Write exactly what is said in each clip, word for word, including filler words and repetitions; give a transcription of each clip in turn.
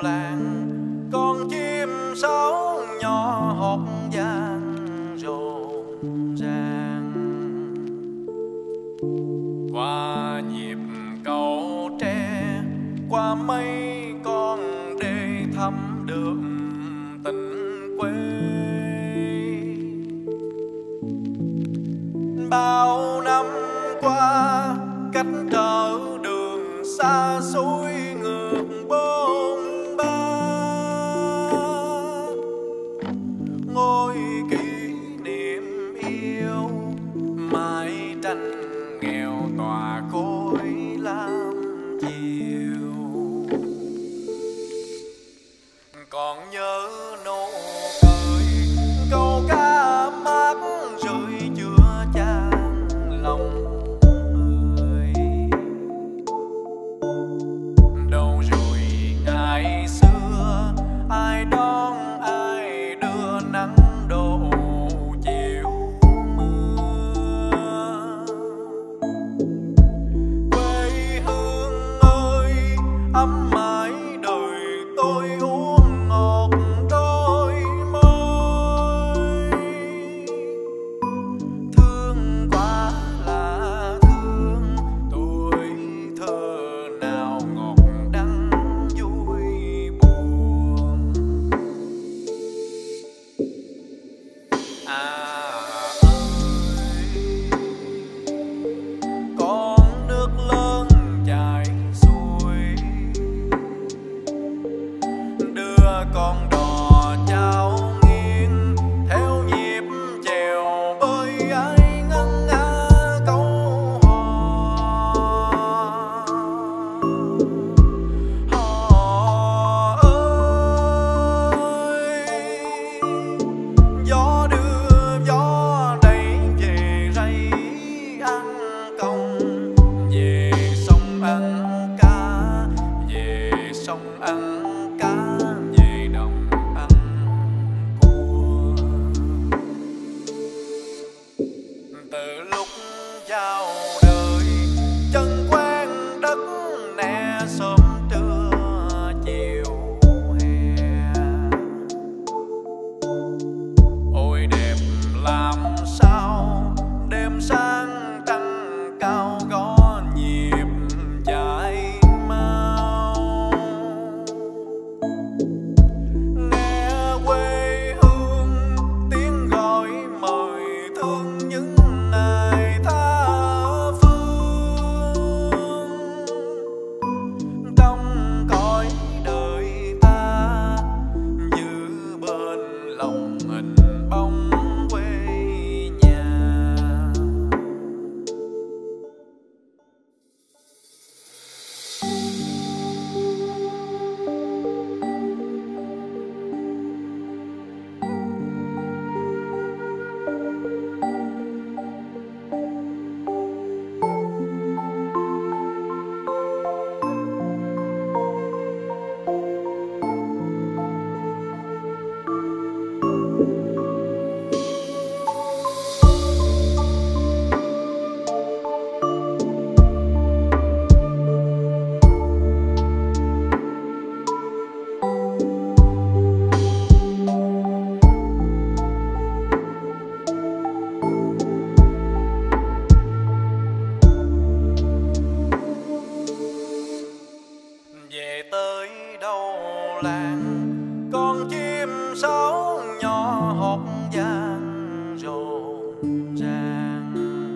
làng, con chim sáo nhỏ hót vang rộn ràng. Qua nhịp cầu tre, qua mây con để thăm được tình quê. Bao năm qua cách trở đường xa xôi ngược bôn ba, ngôi kỷ niệm yêu mãi tranh nghèo tòa cối lam chiều. Còn nhớ nụ cười câu ca mát rơi chưa chan lòng người. Đâu rồi ngày xưa ai đón ai đưa nắng đổ chiều mưa. Quê hương ơi ấm mãi đời tôi uống ngọt đôi môi. Thương quá là thương tuổi thơ nào ngọt đắng vui buồn. À ơi, con nước lớn chảy xuôi đưa con đò chao nghiêng theo nhịp chèo bơi ai ngân nga câu hò. Hò ơi, gió đưa gió đẩy về rây ăn công, về sông ăn cá, về sông ăn cá, về đồng ăn cua. Từ lúc giao đời chân quen đất nè sớm trưa chiều hè. Ôi đẹp làm sao đêm sáng trăng cao có nhịp chạy mau. Nghe quê hương tiếng gọi mời thương những ngày tha phương. Trong cõi đời ta giữ bên lòng hình bóng quê nhà. Về tới đâu làng, con chim sáo nhỏ hót vang rộn ràng.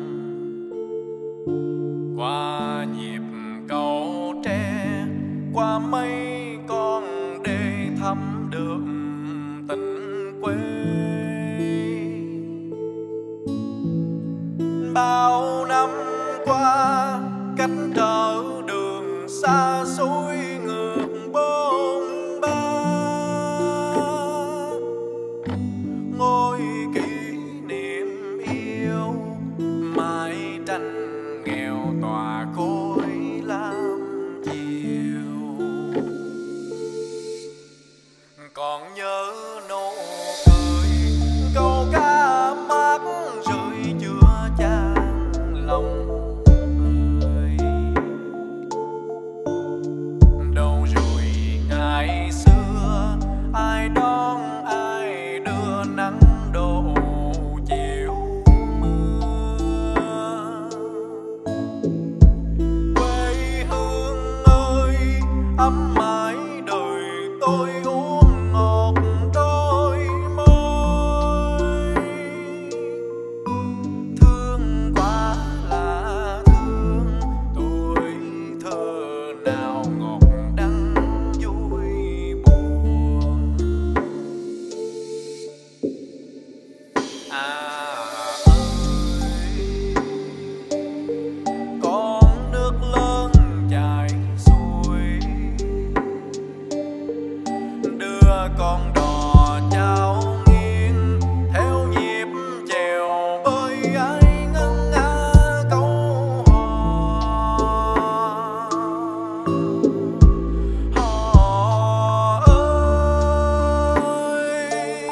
Qua nhịp cầu tre, qua mây con để thăm được tình quê. Bao năm qua cách trở đường xa xôi ngược bôn ba, ngôi kỷ niệm yêu mãi tranh nghèo tòa cối lam chiều. Còn nhớ nụ cười câu ca mát rơi chưa chan lòng người. con đò chao nghiêng theo nhịp chèo bơi ai ngân nga câu hò. Hò ơi,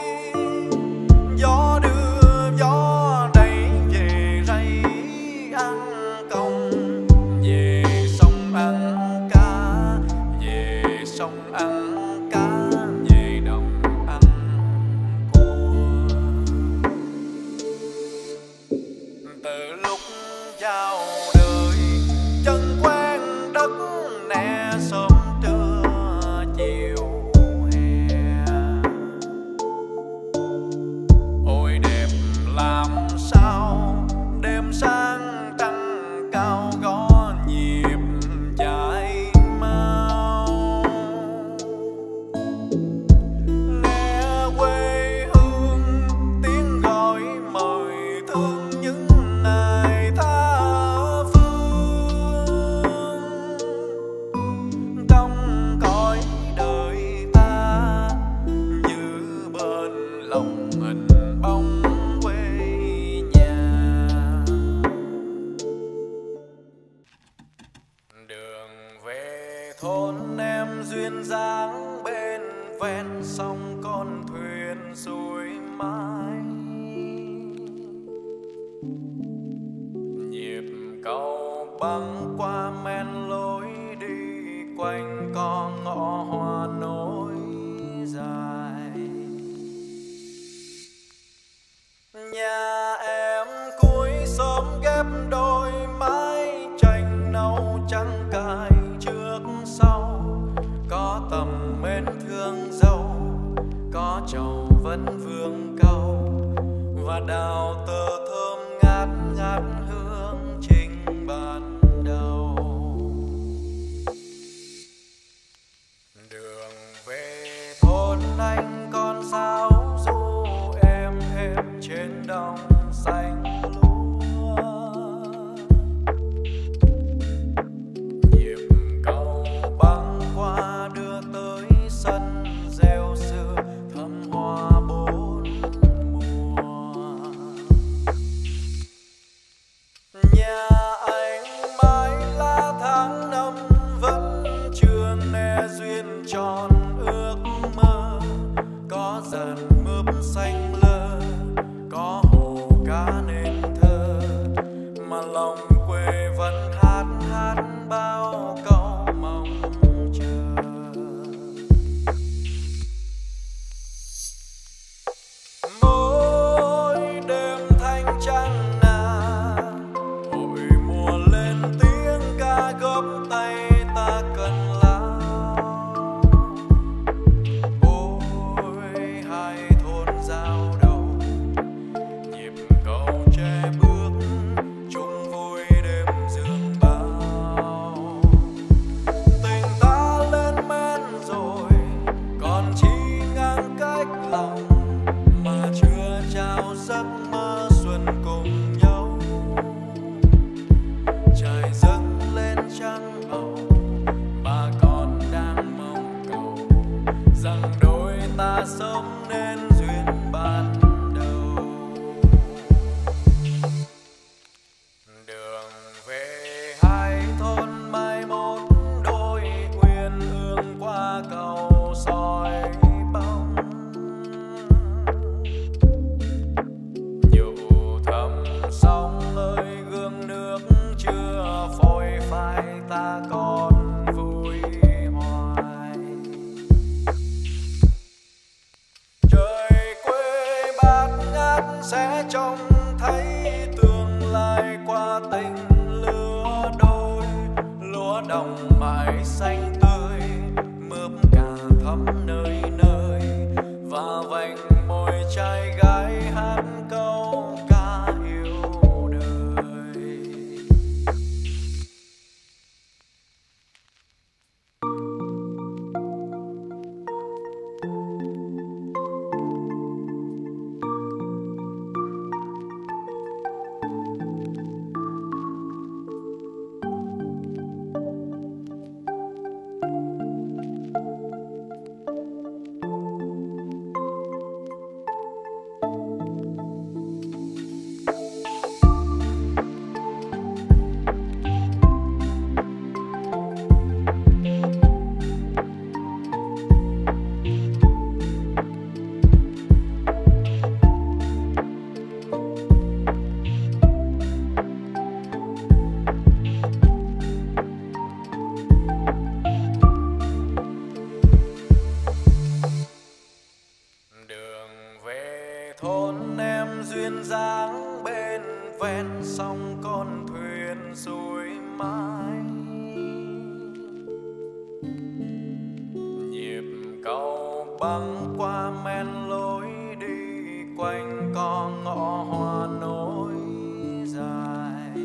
gió đưa gió đẩy về rây ăn công, về sông ăn cá, về sông ăn cá, về đồng ăn cua. Từ lúc giao đời chân quen đất nè, sớm trưa chiều hè. Ôi đẹp làm sao đêm sáng trăng cao gõ nhịp chạy mau. Nghe quê hương tiếng gọi mời thương những ngày tha phương. Trong cõi đời ta như bên lòng hình bóng quê nhà. Đường về thôn em duyên dáng bên ven sông con thuyền xuôi mãi. Nhịp cầu băng qua men lối đi quanh con ngõ hoa nối dài. Nhà em cuối xóm ghép đôi mái tranh nâu trắng cài trước sau. Có tầm mến thương dâu, có trầu vẫn vương câu, và đào tơ thơm ngát ngát hương trình ban đầu. Đường về thôn anh con sao du em thêm trên đồng xanh lúa. Nhịp cầu băng qua đưa tới sân rêu xưa thắm hoa bốn mùa. Nhà anh mãi lá tháng năm vẫn chưa nghe duyên tròn ước mơ. Có dàn mướp xanh lơ, có hồ cá nên thơ, mà lòng quê vẫn hát hát bao câu mong chờ. Mỗi đêm thanh trăng nà, hội mùa lên tiếng ca góp tay ta cần lao. Ôi hai thôn giao đầu, nhịp cầu tre bước chung vui đêm dương bao. Tình ta lên men rồi còn chi ngang cách lòng, mà chưa trao giấc mơ xuân cùng nhau. Trời dâng lên trăng bầu, bà con đang mong cầu rằng đôi ta sớm nên duyên ban đầu. Đường về hai thôn mai một đôi uyên ương qua cầu soi bóng. Nhủ thầm sóng ơi gương nước chưa phôi phai, ta còn vui hoài. Trời quê bát ngát sẽ trông thấy tương lai qua tình lứa đôi. Lúa đồng mãi xanh tươi, mướp cà thắm nơi nơi, và vành môi trai gái hát câu ca yêu đời. nhịp cầu băng qua men lối đi quanh con ngõ hoa nối dài.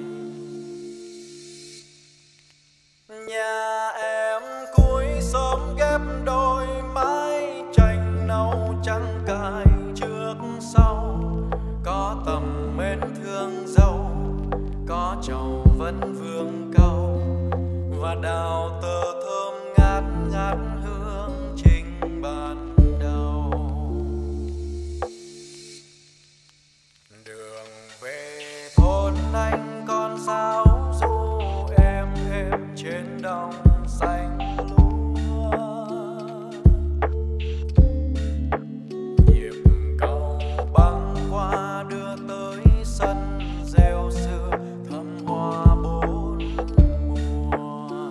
Nhà em cuối xóm ghép đôi mái tranh nâu trắng cài trước sau, có tầm mến thương dâu, có trầu vẫn vương câu và đào tơ thơm ngát ngát hương trình ban đầu. Đường về thôn anh con sao du em êm trên đồng xanh lúa, nhịp cầu băng qua đưa tới sân rêu xưa thắm hoa bốn mùa.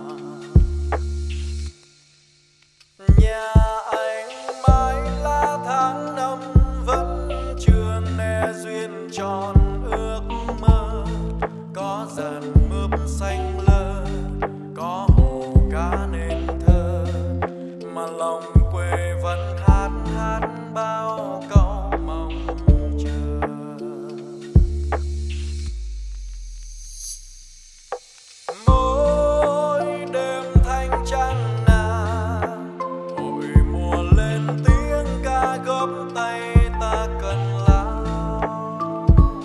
Nhà anh mãi lá tháng năm vẫn chưa né duyên tròn ước mơ, có dàn mướp xanh lơ, có hồ cá nên thơ, mà lòng quê vẫn hát hát bao câu mong chờ. Mỗi đêm thanh trăng nà, hội mùa lên tiếng ca góp tay ta cần lao.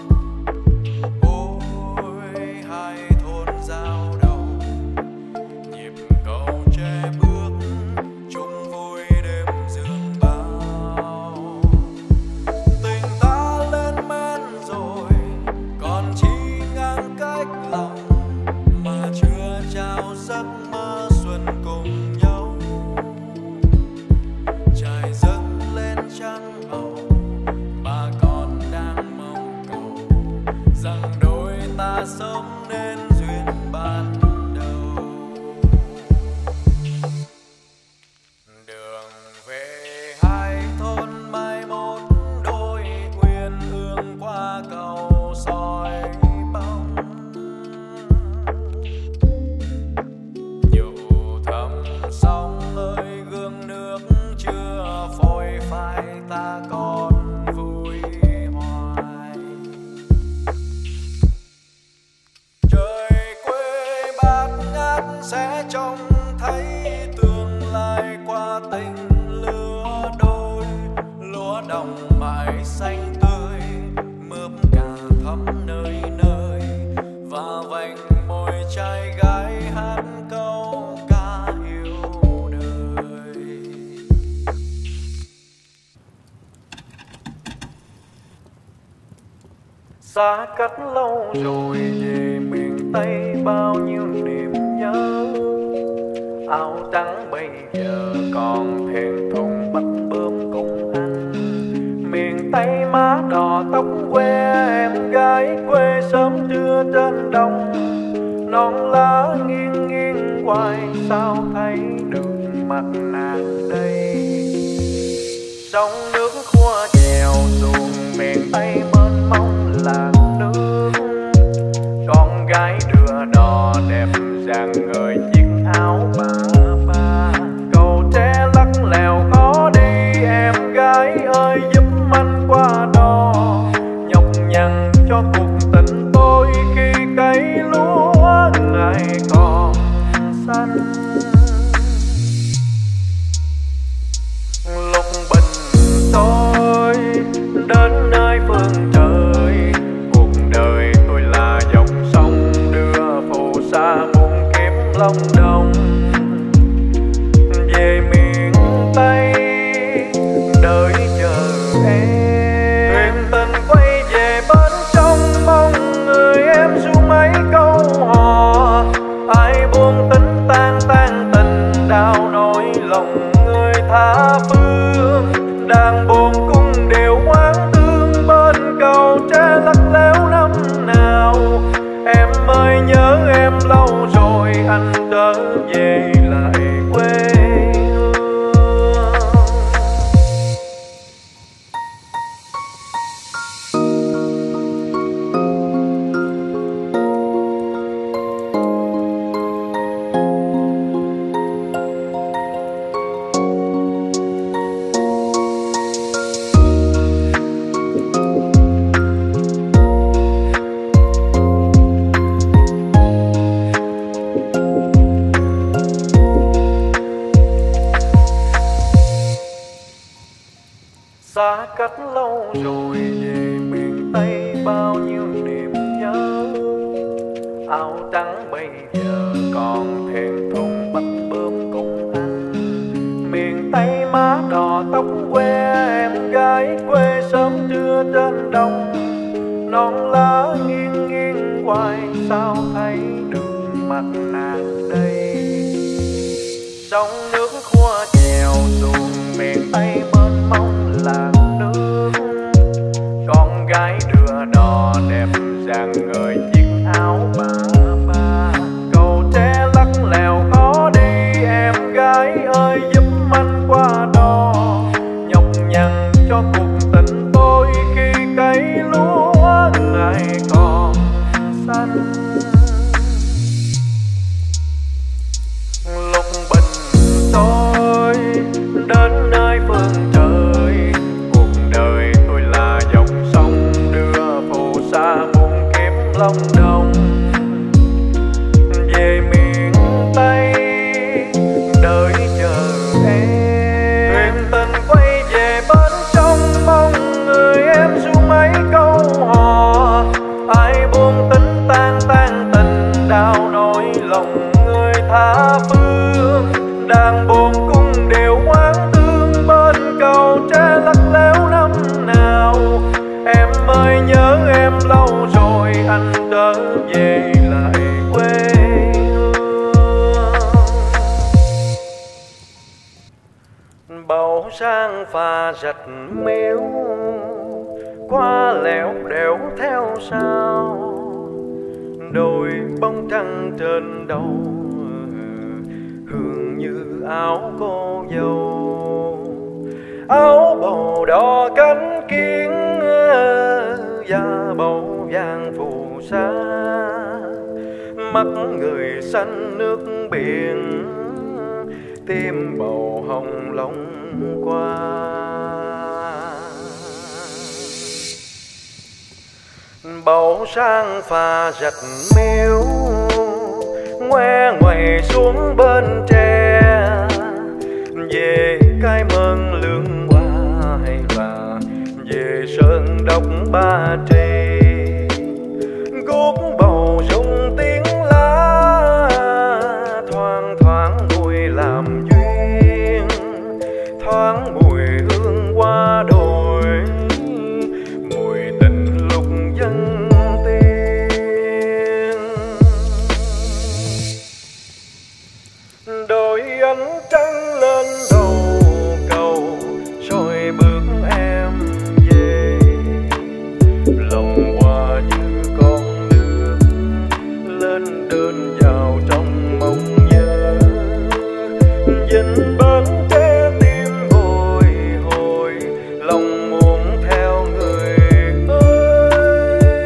Ôi hai thôn giao đầu, nhịp cầu tre bước chung vui đêm dương bao. Tình ta lên men rồi còn chi ngang cách lòng, mà chưa trao giấc mơ xuân cùng nhau. Trời dâng lên trăng màu, bà con đang mong cầu rằng đôi ta sớm nên duyên ban đầu. Đường về hai thôn mai một đôi uyên ương qua cầu soi bóng, dù thầm sóng ơi gương nước chưa phôi phai ta còn vui hoài. Trời quê bát ngát sẽ trông thấy tương lai qua tình lứa đôi, lúa đồng mãi xanh tươi, mướp cà thắm nơi nơi, và vành môi trai gái hát câu ca yêu đời. Xa cách lâu rồi về miền Tây bao nhiêu niềm nhớ, áo trắng bây giờ còn thẹn thùng bắt bướm cùng anh. Miền Tây má đỏ tóc que em gái quê sớm trưa trên đồng, non lá nghiêng nghiêng quay sao thấy được mặt nàng đây. Sông nước khua chèo xuồng miền Tây mênh mông là nước, con gái đưa đò đẹp dáng người chiếc áo bà ba. Cầu tre lắc lèo khó đi em gái ơi giúp anh qua đò, nhọc nhằn cho cuộc tình tôi khi cây lúa ngày còn xanh. Lúc bình tôi đến nơi phương trời, cuộc đời tôi là dòng sông đưa phù sa muôn kiếp long đồng. Về miền Tây đợi chờ em, thuyền tình quay về bên sông mong người em ru mấy câu hò. Ai buông tính tan tan tình đau nỗi lòng người tha phương, đàn buồn cung đều oán thương bên cầu tre lắc léo năm nào. Em ơi nhớ em lâu rồi anh trở về lại quê hương. Xa cách lâu rồi về miền Tây bao nhiêu niềm nhớ. Áo trắng bây giờ còn thẹn thùng bắt bướm cùng anh. Miền Tây má đỏ tóc que em gái quê sớm trưa trên đông. Non lá nghiêng nghiêng hoài sao thấy được mặt nàng đây. Sông nước khua chèo xuồng miền Tây mênh mông làn nước. Con gái đưa đò đẹp dáng người chiếc áo bà ba. Cầu tre lắc lèo khó đi em gái ơi giúp anh qua đò. Nhọc nhằn cho cuộc tình tôi khi cây lúa ngày còn xanh. Lúc bình tôi đến nơi phương trời, cuộc đời tôi là dòng sông đưa phù sa buồn kiếm lòng đông. Về miền Tây đợi chờ em, thuyền tình quay về bên sông mong người em ru mấy câu hò. Ai buông tính tan tan tình đau nỗi lòng người tha phương. Đàn buồn cung đều oán thương bên cầu tre lắc léo năm nào. Em ơi nhớ em lâu rồi anh trở về lại quê hương. Bầu sang pha rạch miếu qua lẻo đẻo theo sao. Đôi bóng trăng trên đầu hương như áo cô dâu. Áo bầu đỏ cánh kiến da bầu vàng phù sa. Mắt người xanh nước biển tim bầu hồng long qua. Bầu sang pha rạch miếu ngoe ngoẩy xuống bên tre. Về cái mơn lương hoa hay là về sơn đốc Ba Trì. Guốc bầu rung tiếng lá thoang thoáng mùi làm duyên. Thoáng mùi hương hoa đồi mùi tình lúc dân tiên. Đôi ánh trăng lên đầu cầu rồi bước em về. Lòng hòa như con nước lên đơn vào trong mong nhớ. Dinh bến tre tim bồi hồi lòng muốn theo người ơi.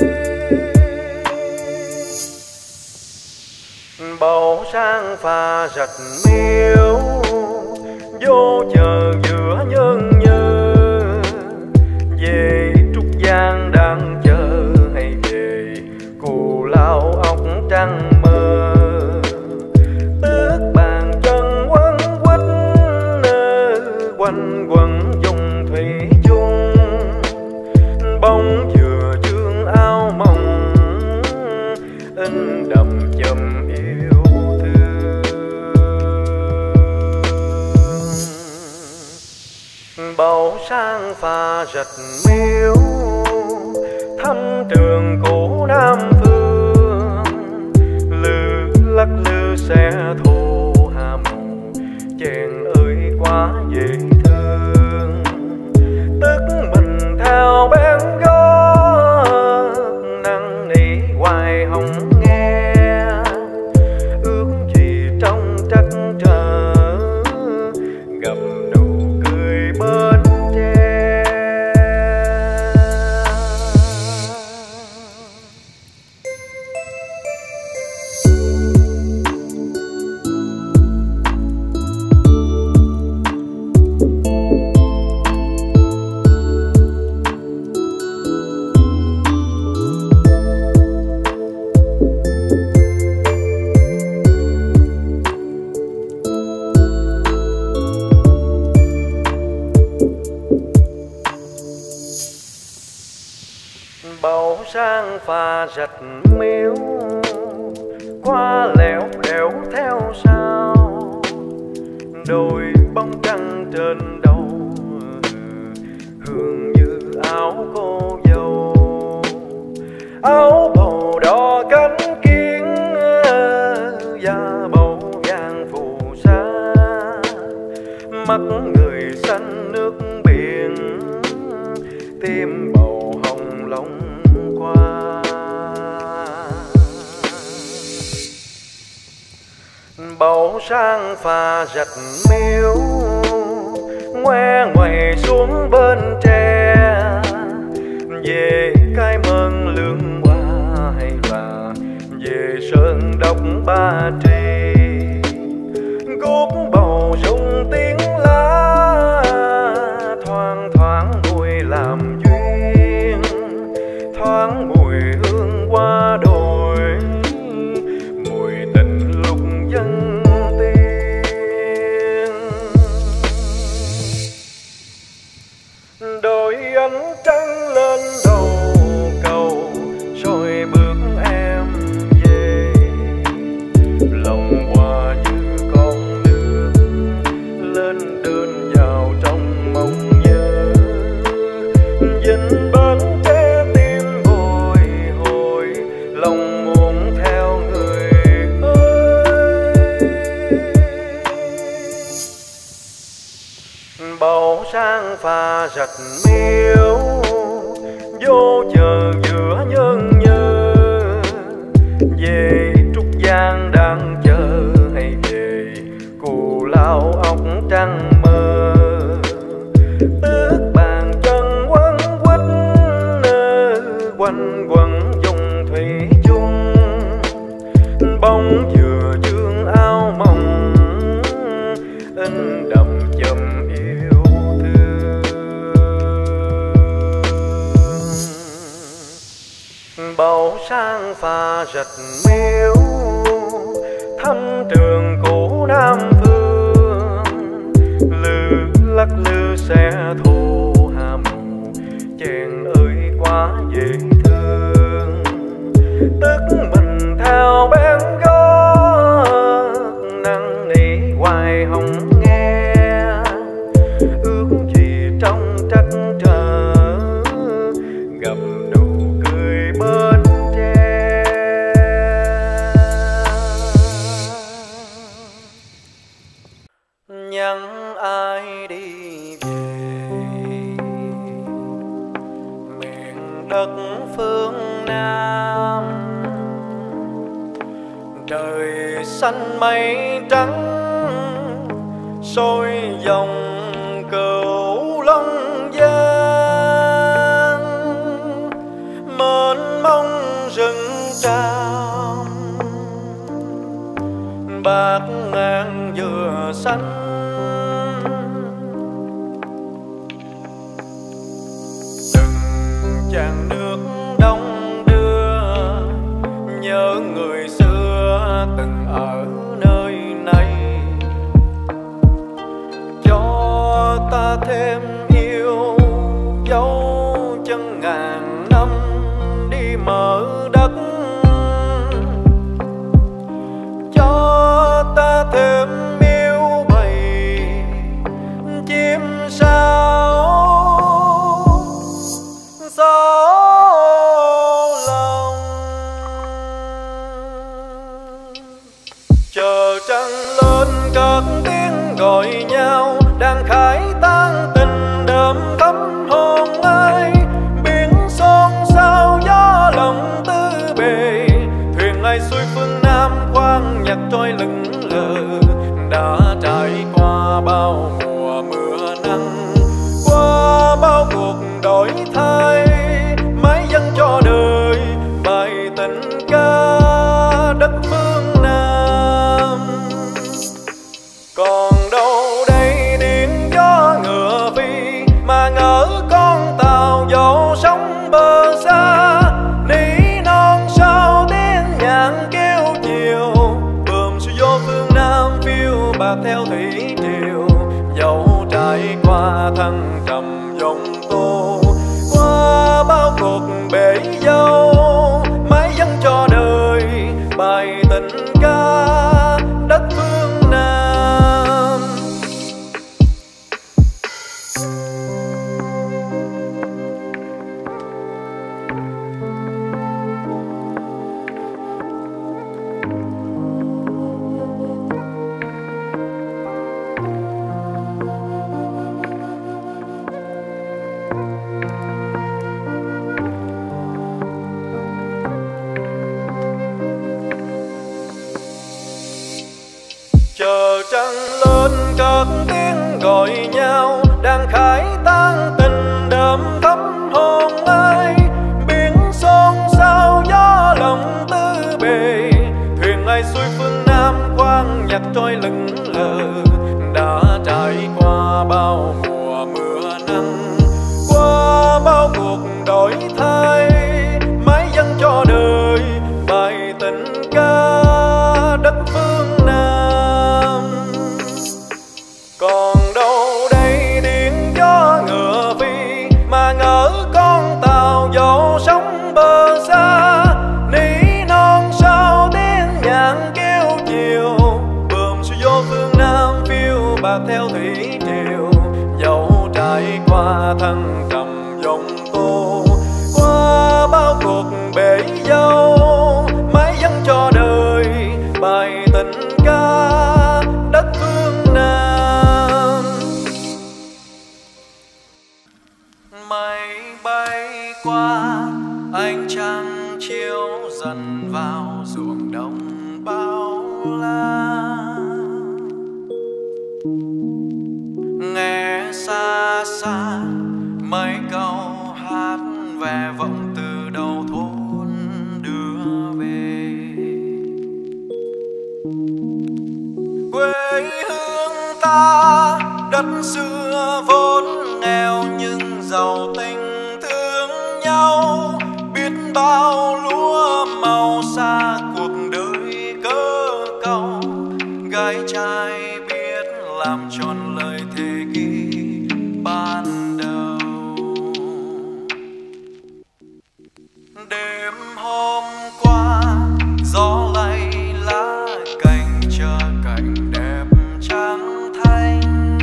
Bầu sang pha rạch miếu vô chờ giữa nhân như. Về Trúc Giang đang chờ hay về Cù Lao ốc trăng mơ. Tước bàn chân quấn quýt quanh quẩn dùng thủy chung. Bóng vừa dương áo mỏng in đậm chầm yêu thương. Bầu sang pha rạch miếu thăm trường cũ Nam Phương. Lư lắc lư xe thô hà màu chèn ơi quá dễ thương. Tức mình theo bên gót năn nỉ hoài hồng nghe. Ước gì trong trắc trở gặp nụ cười bên tre. sang phà rạch miếu, qua lẻo đẻo theo sao, đôi bóng trăng trên đầu, hương như áo cô dâu. Áo bầu đỏ cánh kiến, da bầu vàng phù sa, mắt người xanh nước biển, tim bầu hồng long qua. Bầu sang phà rạch miếu, ngoe ngoẩy xuống bên tre, về cái mơn lương hoa hay là về sơn đốc Ba Tri. Cuốc bầu rung tiếng lá, thoang thoảng mùi làm duyên, thoáng mùi hương qua đồi, mùi tình lúc dân tiên. Đôi ánh trăng lên đầu cầu, rồi bước em về, lòng hòa như con nước lên đơn vào trong mộng nhớ. Dinh bến tre tim bồi hồi, lòng muốn theo người ơi. Bầu sang phà rạch miếu, vô chờ giữa nhân nhơ, về Trúc Giang đang chờ hay về Cù Lao ốc trăng mơ. Tước bàn chân quấn quýt, quanh quẩn dùng thủy chung, bóng vừa dương áo mỏng, in đậm chùm yêu thương. Bầu sang phà rạch miếu, thăm trường cũ Nam Phương, lư lắc lư xe thô hàm, chàng ơi quá dễ thương. Tức mình theo bên gót, năn nỉ hoài hồng nghe, ước gì trong trắc trở gặp nụ cười bên tre. Nhắn ai đi về miền đất phương Nam, trời xanh mây trắng soi dòng Cửu Long Giang, mênh mông rừng tràm bạc ngàn dừa xanh. Từng chàng nước đông đưa nhớ người xưa từng ở nơi này, cho ta thêm yêu dấu chân ngàn năm đi mở đất, cho ta thêm yêu bầy chim sao gió lòng. Chờ trăng lên cất tiếng gọi nhau, đang khải tan tình đơm thắm hồn ai. Biển xôn xao gió lòng tư bề, thuyền ai xuôi phương Nam khoan nhạc trôi lững lờ. Đã trải qua bao mùa mưa nắng, qua bao cuộc đổi thay, mãi dâng cho đời bài tình ca đất phương Nam. Còn đâu đây điện gió ngựa phi, mà ngỡ con tàu dỗ sóng bờ xa. Ní non sao tiếng nhạn kêu chiều, bờm xuôi gió phương Nam phiêu bạc theo thủy triều. Dẫu trải qua thăng trầm dòng tô, qua bao cuộc bể dâu, cất tiếng gọi nhau, đang khải tan tình đơm thấm hồn ai. Biển xôn xao gió lòng tư bề, thuyền ai xuôi phương Nam khoan nhạc trôi lững lờ. Đã trải qua bao mùa mưa nắng, qua bao cuộc đổi thay, mãi dâng cho đời bài tình ca đất phương Nam. Còn đâu đây tiếng gió ngựa phi, mà ngỡ con tàu dỗ sóng bờ xa. Ní non sao tiếng nhạc kêu chiều, bờm xuôi vô phương Nam phiêu bạc theo thủy triều. Dẫu trải qua thăng trầm dòng tô, qua bao cuộc bể dâu, mãi dâng cho đời bài tình ca đất phương Nam. Mây bay qua ánh trăng chiếu dần vào ruộng đồng bao la. Nghe xa xa mấy câu hát về vọng từ đầu thôn đưa về. Quê hương ta đất xưa vốn nghèo nhưng giàu tình thương nhau. Biết bao lúa màu xa cuộc đời cơ cầu, gái trai biết làm tròn lời thề ghi ban đầu. Đêm hôm qua gió lay lá cành chờ cảnh đẹp trắng thanh.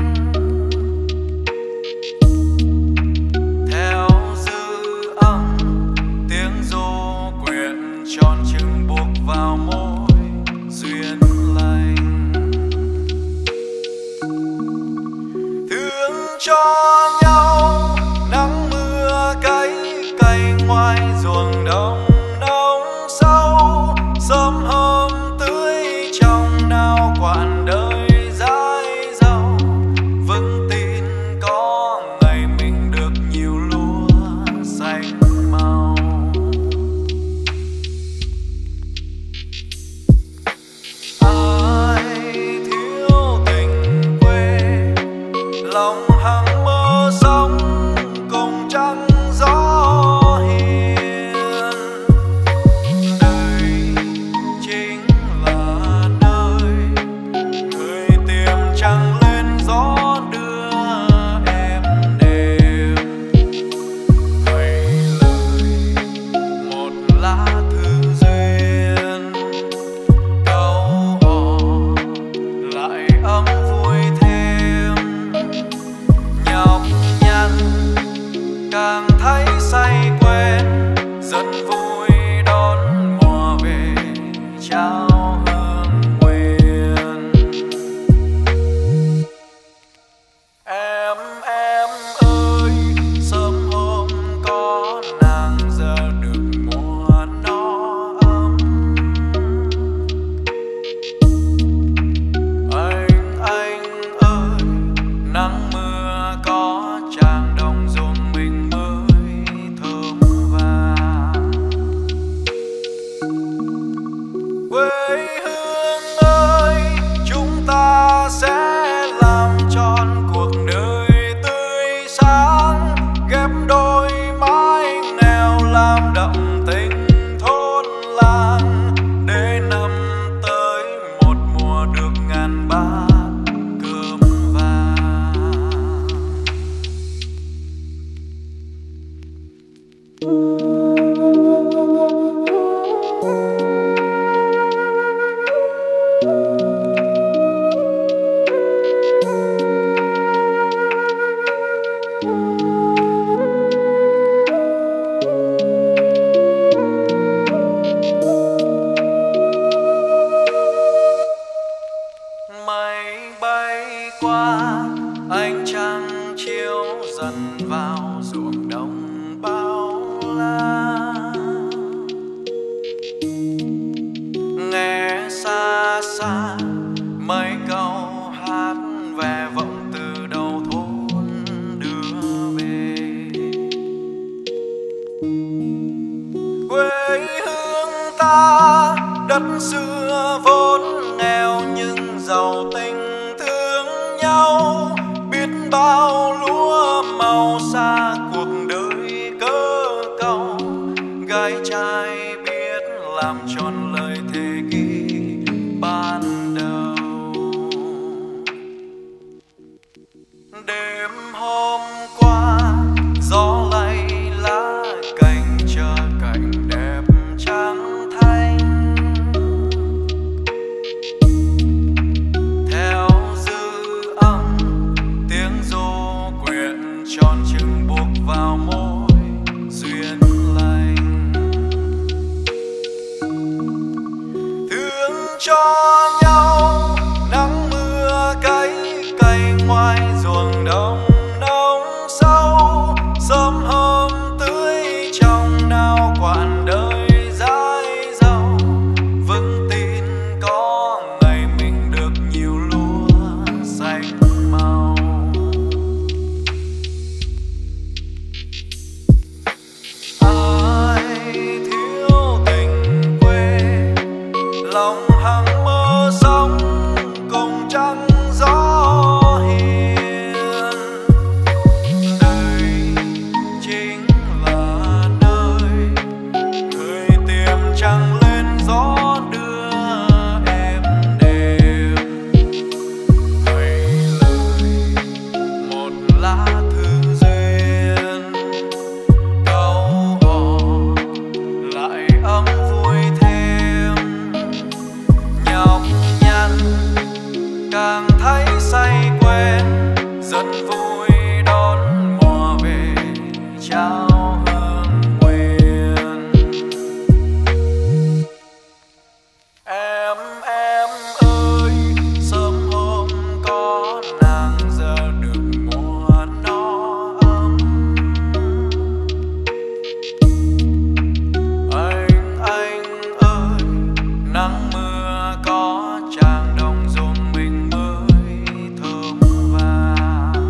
Theo dư âm tiếng ru quyện tròn chừng buộc vào môi duyên lành. Thương cho nhau nắng mưa cấy cây ngoài ruộng đồng nông sâu. Sớm hôm tưới trong nao quãng đời dãi dầu, vững tin có ngày mình được nhiều lúa xanh màu. Ai thiếu tình quê, lòng hằng mơ sống cùng trăng gió hiền. Đây chính là nơi người tìm trăng lên gió đưa em đêm. Hay lời một lá thư duyên, câu hò lại ấm vui thêm. Nhọc nhằn càng thấy say quen, rất vui đón mùa về trao hương nguyên. Em em ơi sớm hôm có nàng giờ được mùa nó ấm. Anh anh ơi nắng mưa có tràng đồng ruộng mình mới thơm vàng. Quê hương ơi chúng ta sẽ làm tròn cuộc đời tươi sáng, ghép đôi mái nghèo làm đậm tình thôn làng, để năm tới một mùa được ngàn bát cơm vàng. Mây bay qua ánh trăng chiếu dần vào ruộng đồng bao la. Nghe xa xa mấy câu hát về bao lúa màu xa cuộc đời cớ câu, gái trai biết làm tròn lời thề ghi ban đầu. Đêm hôm qua gió lay lá cành chờ cảnh đẹp trắng thanh, theo dư âm tiếng ru quyện tròn chừng buộc vào môi duyên lành. Thương cho nhau nắng mưa cấy cày ngoài ruộng đồng nông sâu, sớm hôm tưới trong nào quản đời dãi dầu, vững tin có ngày mình được nhiều lúa xanh màu. Ai thiếu tình quê lòng hằng mơ sống cùng trăng gió hiền, đây chính là nơi người tìm trăng lên gió đưa êm đềm. Gửi lời một lá thư duyên, câu hò lại ấm vui thêm, nhọc nhằn càng thấy say quen, rất vui đón mùa về trao hương quyền. Em em ơi sớm hôm có nàng giờ được mùa nó ấm, anh anh ơi nắng mưa có tràng đồng ruộng mình mới thơm vàng.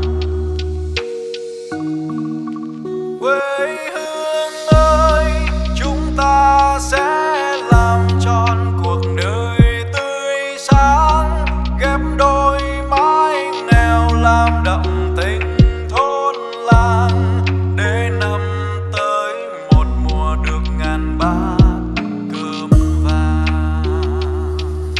Quê hương ơi chúng ta sẽ làm tròn cuộc đời tươi sáng, ghép đôi mái nghèo làm đậm tình thôn làng, để năm tới một mùa được ngàn bát cơm vàng.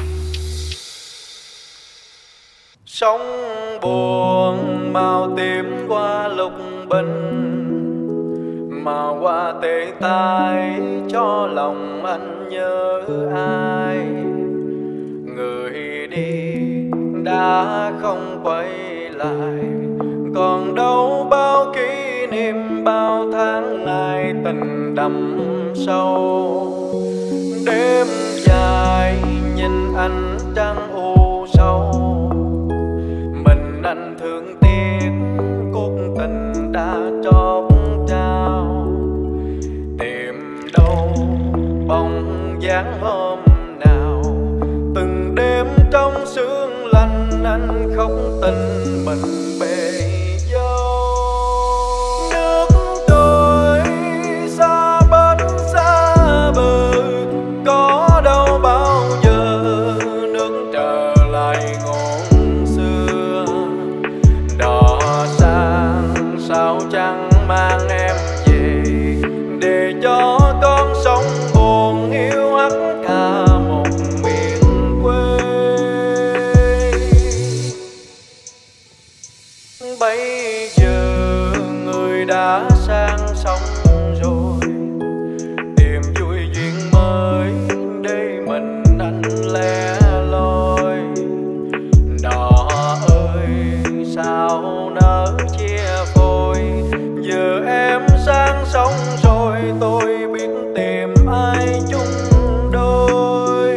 Sóng buồn màu tím qua lục bình, màu qua tê tai cho lòng anh nhớ ai. Người đi đã không quay lại, còn đâu bao kỷ niệm bao tháng ngày tình đậm sâu. Đêm dài nhìn anh trăng u sâu, mình anh thương tiếc cuộc tình đã trót trao. Tìm đâu bóng dáng hôm nào, từng đêm trong sương lạnh anh khóc tình mình bề dâu. Nước tôi xa bên xa bờ, có đâu bao giờ nước trở lại ngọn xưa. Đò sang sao chẳng mang em về, để cho con sông buồn hiu hắt cả một miền quê. Bây giờ người đã sang sông rồi, tìm vui duyên mới để mình anh lẻ loi. Đò ơi sao nỡ chia phôi, giờ em sang sông rồi tôi biết tìm ai chung đôi.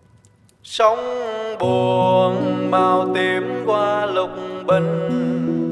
Sóng buồn màu tím qua lục bình,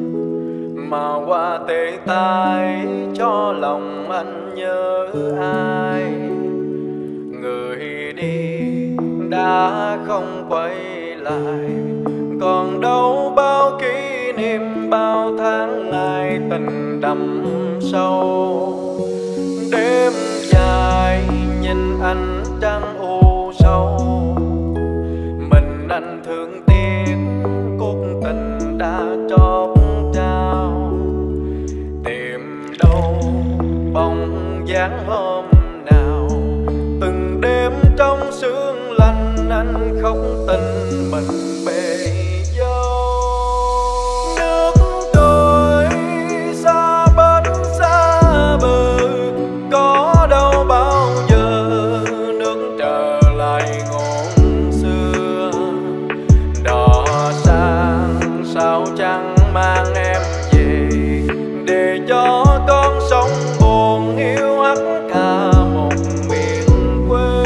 mà qua tê tái cho lòng anh nhớ ai. Người đi đã không quay lại, còn đâu bao kỷ niệm bao tháng ngày tình đậm sâu. Đêm dài nhìn anh trăng u sầu, mình anh thương tiếc cuộc tình đã trót trao. Tìm đâu bóng dáng hôm nào, từng đêm trong sương lạnh anh khóc tình mình bề dâu. Nước trôi xa bến xa bờ, có đâu bao giờ nước trở lại ngọn xưa. Đò sang sao chẳng mang em về, để cho con sông buồn hiu hắt cả một miền quê.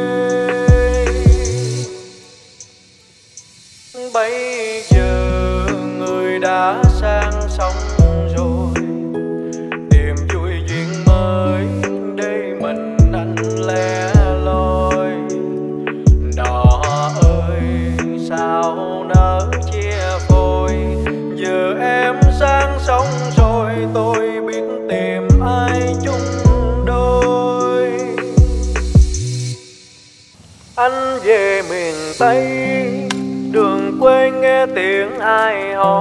Bây giờ người đã sang sông rồi, tìm vui duyên mới để mình anh lẻ loi. Đò ơi sao nỡ chia phôi, giờ em sang sông rồi tôi biết tìm ai chung đôi. Anh về miền Tây, đường quê nghe tiếng ai hò,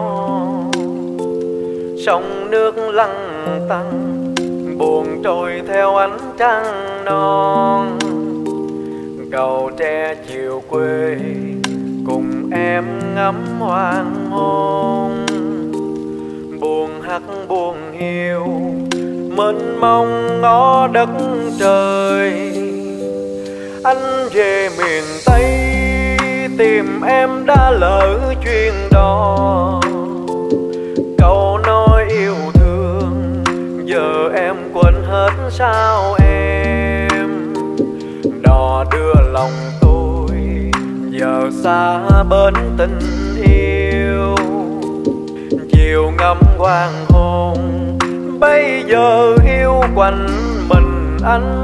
sông nước lăn tăn buồn trôi theo ánh trăng non. Cầu tre chiều quê cùng em ngắm hoàng hôn, buồn hắt buồn hiu mênh mông ngó đất trời. Anh về miền Tây tìm em đã lỡ chuyến đò, câu nói yêu thương giờ em quên hết sao em. Đò đưa lòng tôi giờ xa bến tình yêu, chiều ngắm hoàng hôn bây giờ hiu quanh mình anh.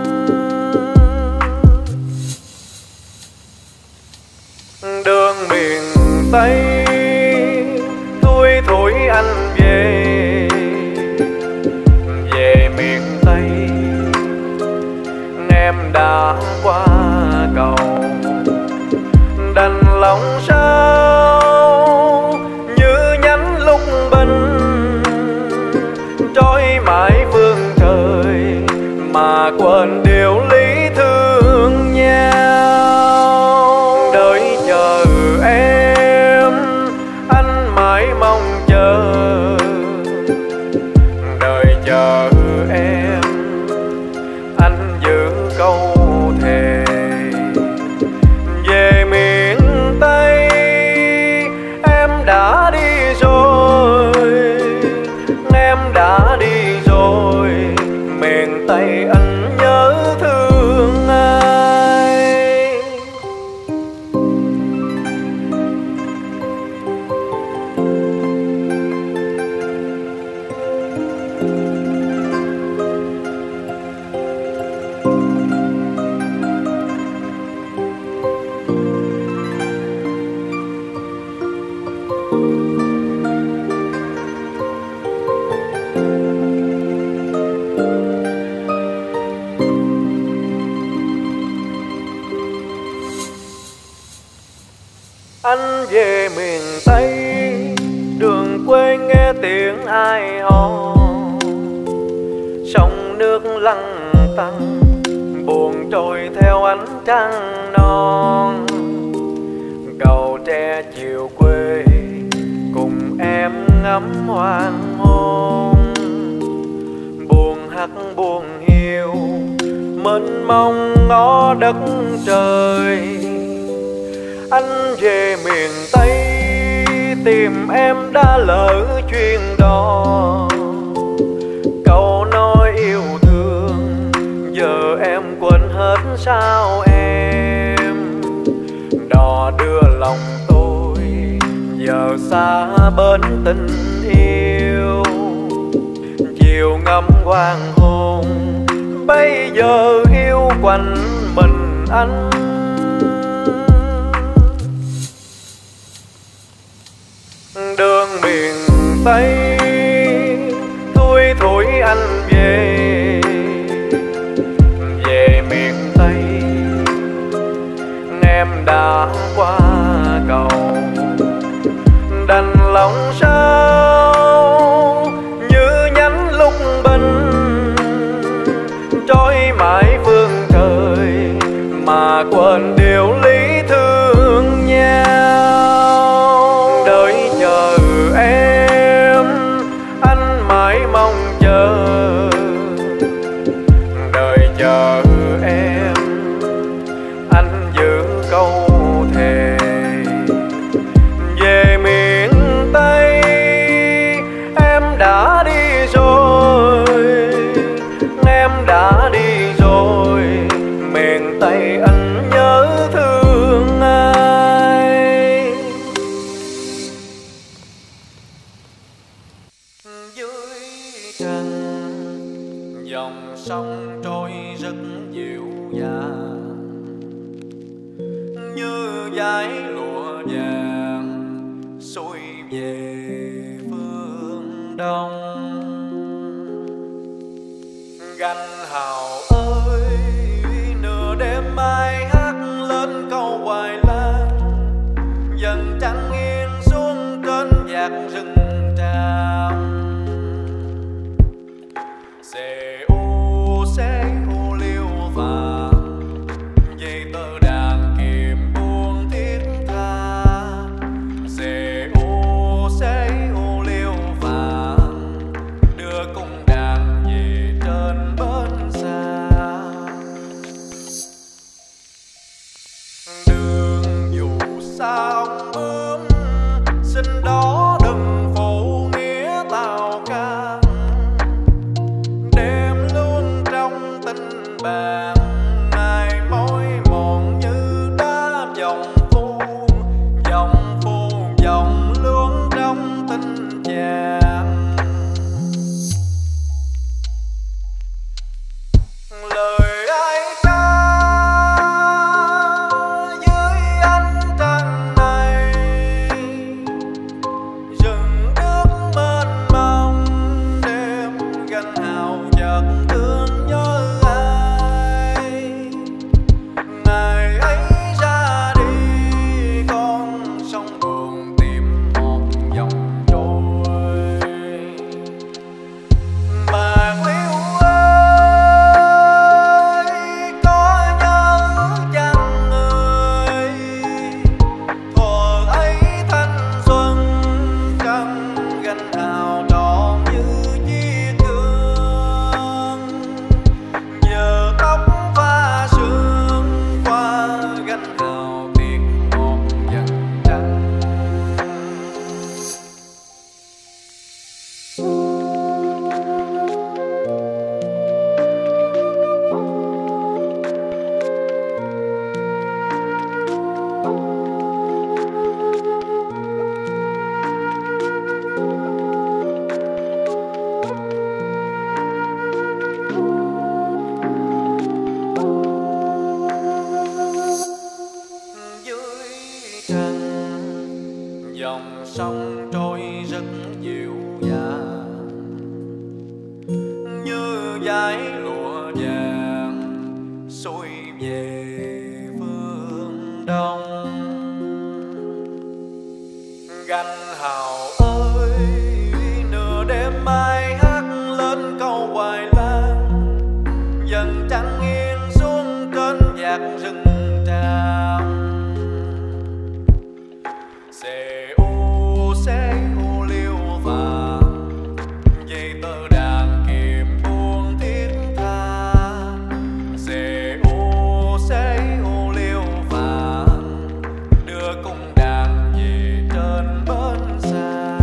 Đường miền Tây thui thủi anh về, về miền Tây em đã qua cầu. Đành lòng sao như nhánh lúc bình trôi mãi phương trời, mà quên điều lý thương nhau. Đợi chờ em anh mãi mong chờ, đợi chờ em anh giữ câu thề. Về miền Tây em đã đi rồi, em đã đi rồi, miền Tây anh nhớ thương ai. Anh về miền Tây, đường quê nghe tiếng ai hò, sông nước lăn tăn buồn trôi theo ánh trăng non. Cầu tre chiều quê cùng em ngắm hoàng hôn, buồn hắt buồn hiu mênh mông ngó đất trời. Anh về miền Tây tìm em đã lỡ chuyến đò, câu nói yêu thương giờ em quên hết sao em. Đò đưa lòng tôi giờ xa bến tình yêu, ngắm hoàng hôn. Bây giờ hiu quanh mình anh, đường miền Tây thui thủi anh về, về miền Tây em đã qua cầu. Đành lòng sao như nhánh lúc bình trôi mãi phương trời, mà quên điều lý thương nhau. Đợi chờ em anh mãi mong chờ, đợi chờ em anh giữ câu thề. Về miền Tây em đã đi rồi, em đã đi rồi. Miền Tây anh nhớ thương ai. Dưới trần dòng sông trôi rất dịu dàng, như dải lụa vàng xuôi về phương đông. Ganh hào ơi nửa đêm mai hát lên câu hoài lan, dần trăng nghiêng xuống trên vạt rừng tràm. Xê u xê u liêu vàng dây tơ đàn kìm buông thiết tha. Xê u xê u liêu vàng đưa cung đàn về trên bến xa. Đường dù sao bướm xin đó đừng phụ nghĩa tào ca, đêm luôn trong tình bạn ngày mỏi mòn như đá dòng phu. Dòng phu dòng luôn trong tình chàng, lời ai ca dưới ánh trăng này. Rừng nước mênh mông đêm ganh hào chợt thương nhớ ai. Ngày ấy ra đi con sông buồn tìm một dòng trôi. Bạc liêu ơi có nhớ chăng ơi, thuở ấy thanh xuân trong ganh hào tròn như chiếc gương. Giờ tóc pha sương qua ganh hào tiếc một dần trăng. Dưới trăng dòng sông trôi rất dịu dàng, như dải lụa vàng xuôi về phương đông. Ganh hào ơi nửa đêm mai hát lên câu hoài lan, dần trăng nghiêng xuống trên vạt rừng tràm. Xê u xê u liêu vàng dây tơ đàn kìm buông thiết tha. Xê u xê u liêu vàng đưa cung đàn về trên bến xa.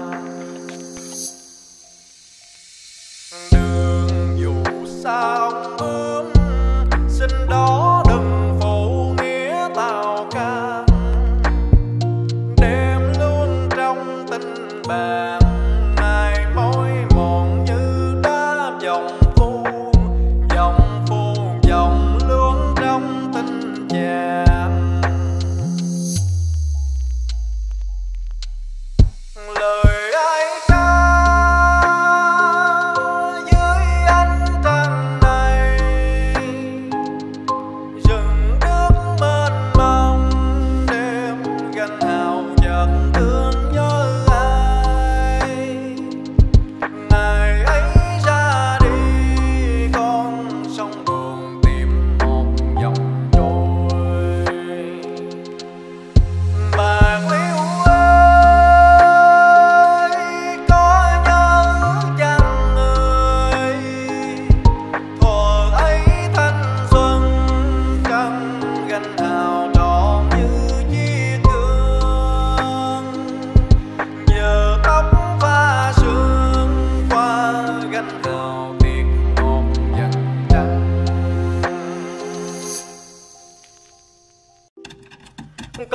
Đường dù sao bướm xin đó đừng phụ nghĩa tào ca, đêm luôn trong tình bạn ngày mỏi mòn như đá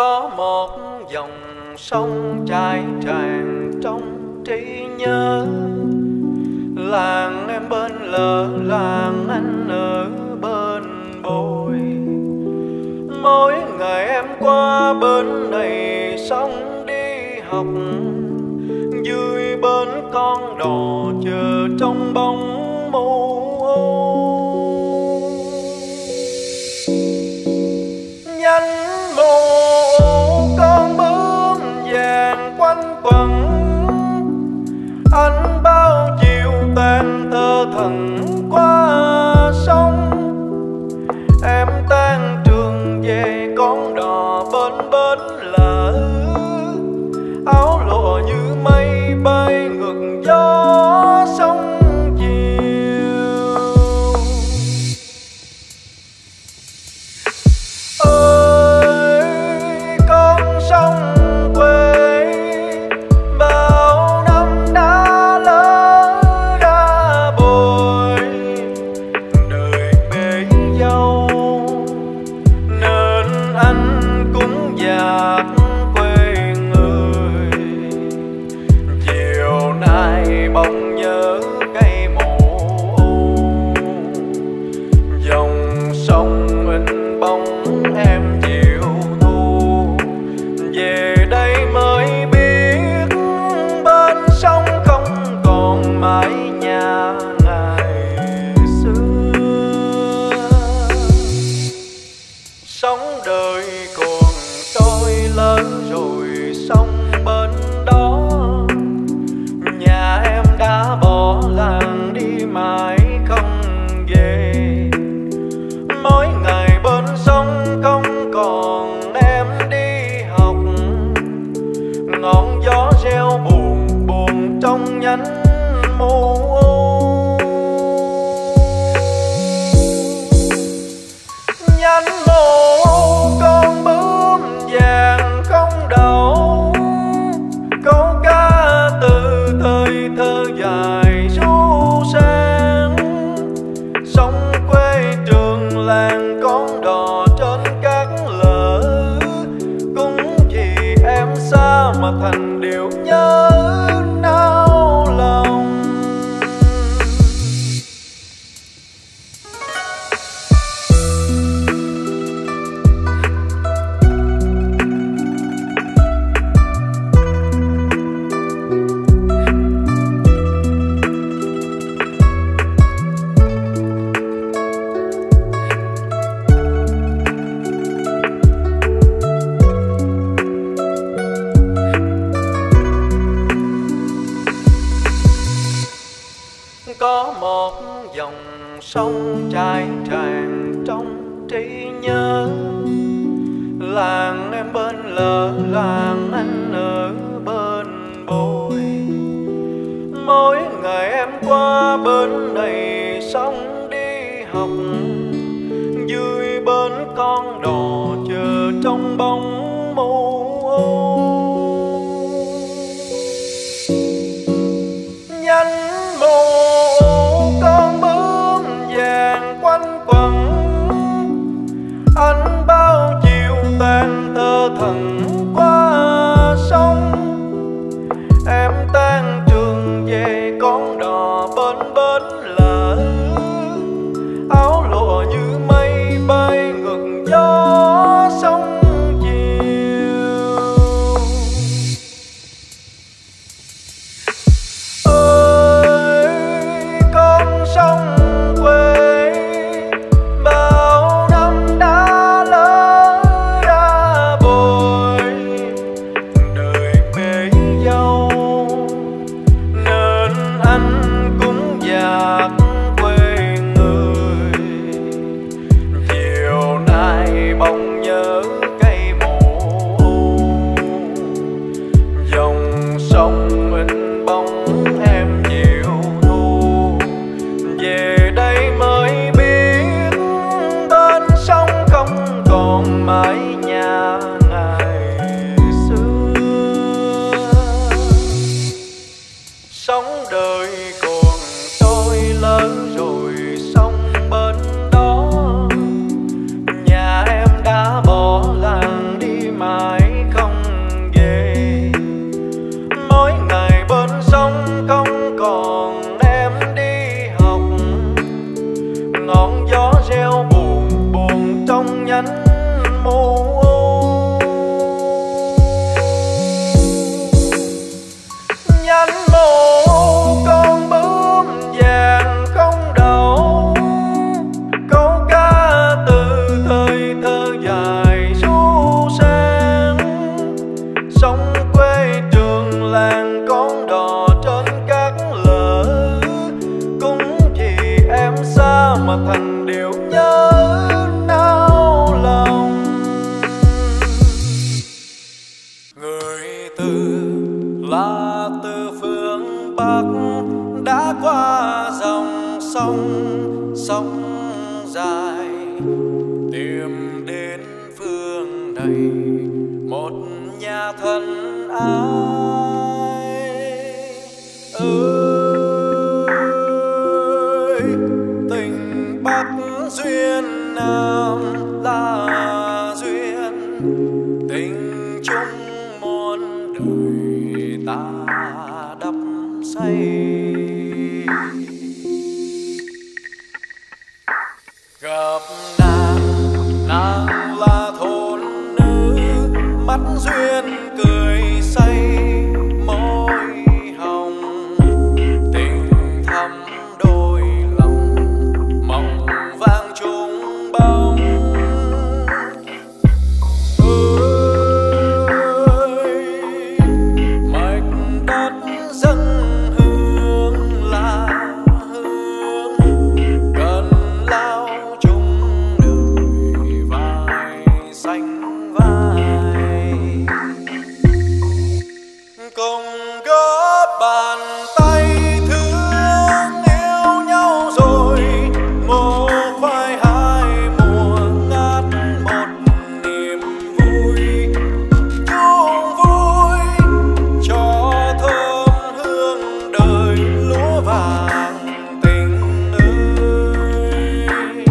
Có một dòng sông chảy tràn trong trí nhớ, làng em bên lỡ, làng anh ở bên bồi. Mỗi ngày em qua bên này sông đi học, dưới bến con đò chờ trong bóng mù. Nhánh mù con bướm vàng quanh quẩn, anh bao chiều tan thơ thần qua sông. Em tan trường về con đò bên bến lỡ, áo lụa như mây bay ngược gió sông chiều. Ơi con sông quê, bao năm đã lỡ ra bồi, đời bể dâu nên anh cũng dạt quê người. Chiều nay bỗng nhớ cây mù, dòng sông in bóng em chiều thu. Về đây mới biết bên sông không còn mái nhà ngày xưa. Sống đời còn trôi lớn rồi sông bên đó, nhà em đã bỏ làng đi mãi không về. Mỗi ngày bên sông không còn em đi học, ngọn gió reo buồn buồn trong nhánh mù. Nhánh mù con bướm vàng không đầu, câu ca từ thời thơ dài ru sang. Sông quê trường làng con đò trên các lỡ, cũng vì em xa mà thành điều nhớ nao lòng. Có một dòng sông chảy tràn trong trí nhớ, làng em bên lỡ, làng anh ở bên bồi. Mỗi ngày em qua bên này sông đi học, dưới bến con đò chờ trong bóng mù. Nhánh mù con bướm vàng quanh quẩn, anh bao chiều tan thơ thần qua sông. Em tan trường về con đò bên bến lỡ, áo lụa như mây bay ngược gió sông chiều. Sông quê, bao năm đã lỡ ra bồi, đời bể dâu nên Bắc đã qua dòng sông sông dài, tìm đến phương này một nhà thân ai. Ơi tình Bắc duyên Nam là duyên, tình chung muôn đời ta đắp xây. Gặp nàng, nàng là thôn nữ, mắt duyên cười say môi hồng, tình thắm đôi lòng mộng vang chung bóng. Ơi mạch đất dâng hương là hương, cần lao chung đời vai xanh vai, cùng góp bàn tay thương yêu nhau rồi. Mùa khoai hai mùa ngát một niềm vui, chung vui cho thơm hương đời lúa vàng tình ơi.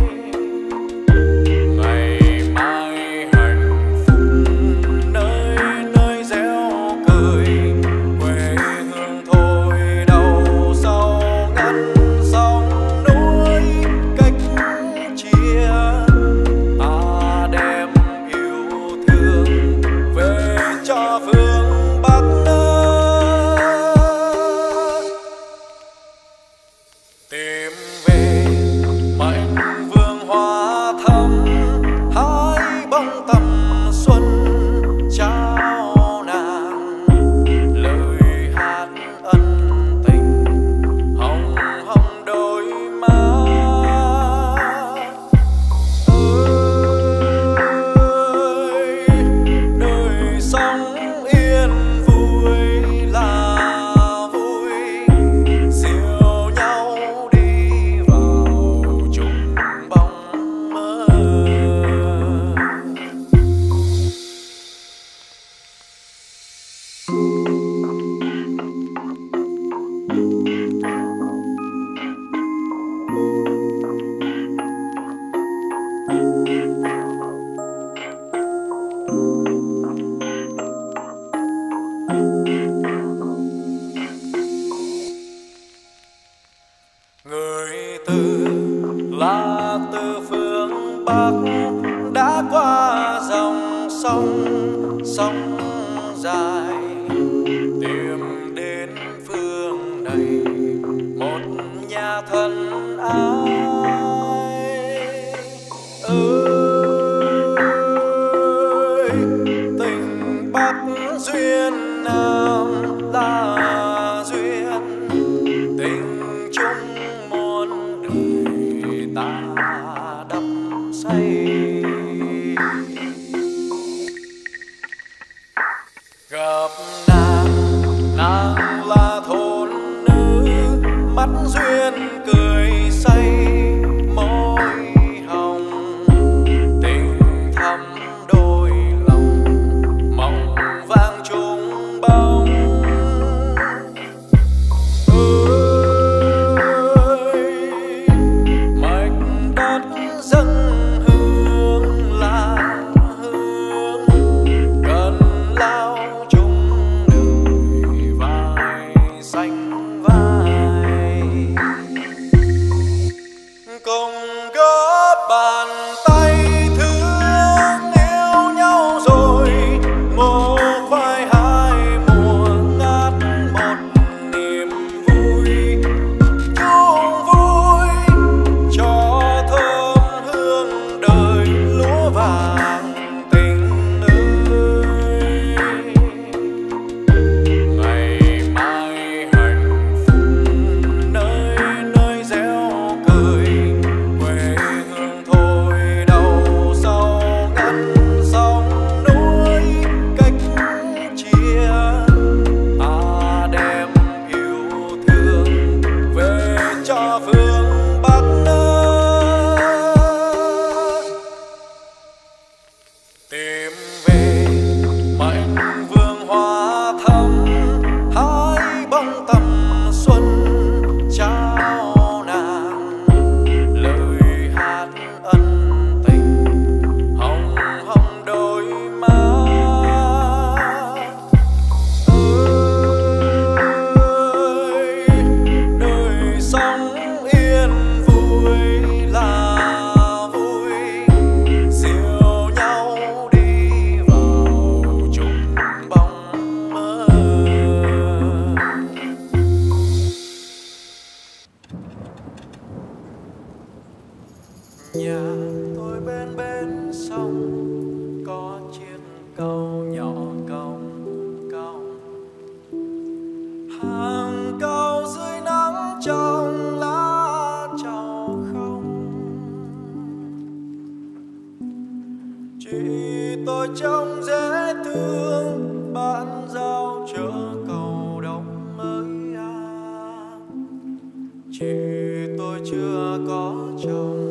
Ngày mai hạnh phúc nơi nơi gieo cười, quê hương thôi đâu sâu ngăn sông núi cách chia. Ta đem yêu thương về cho phương Bắc tìm về mảnh vườn hoa thắm, hai bông tầm xuân trao nàng lời hát ân tình hồng hồng đôi má. Ơi đời sống yên vui là vui, dìu nhau đi vào chung bóng mơ. Người từ là từ phương Bắc đã qua dòng sông sông dài, tìm đến phương này một nhà thân ai. Ơi tình Bắc duyên Nam là duyên, tình chung muôn đời ta đắp xây. Gặp nàng, nàng là thôn nữ, mắt duyên cười say môi hồng, tình thắm đôi lòng mộng vang chung bóng. Ơi mạch đất dâng hương là hương, cần lao chung đời vai xanh vai, tầm xuân trao nàng lời hát ân tình hồng hồng đôi má. Ơi đời sống yên vui là vui, dìu nhau đi vào chung bóng mơ. Nhà tôi bên bên sông có chiếc cầu nhỏ cong cong, hàng cầu dưới nắng trong lá trầu không. Chị tôi trông dễ thương bán rau chở cầu đông mới à. Chị tôi chưa có chồng.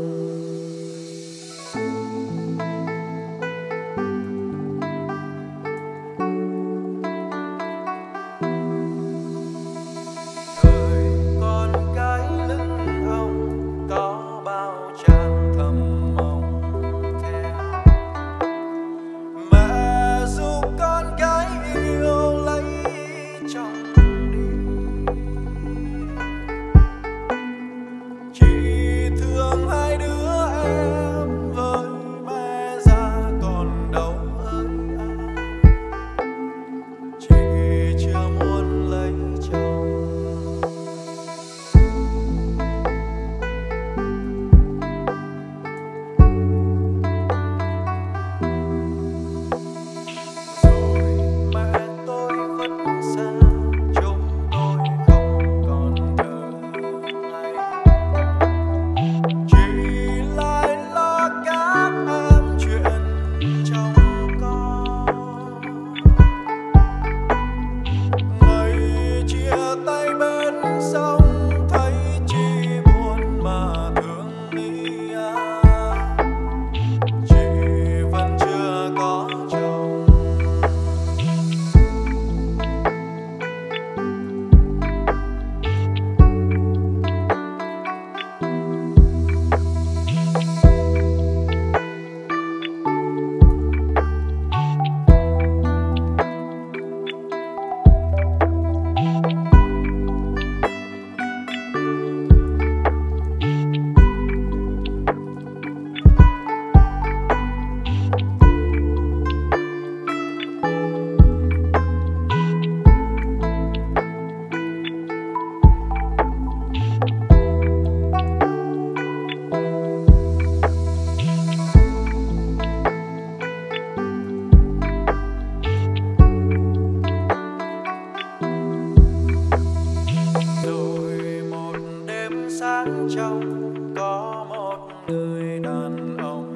Trong có một người đàn ông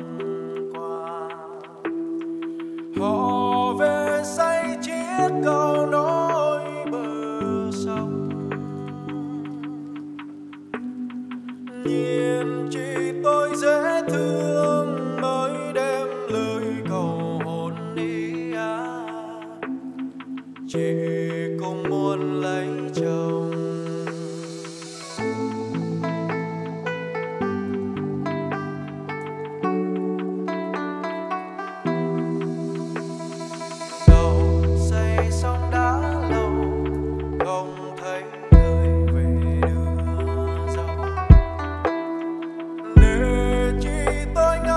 qua, họ về xây chiếc cầu nối bờ sông. Nhìn chị tôi dễ thương mới đem lời cầu hôn đi à. Chị cũng muốn lấy chồng. Tôi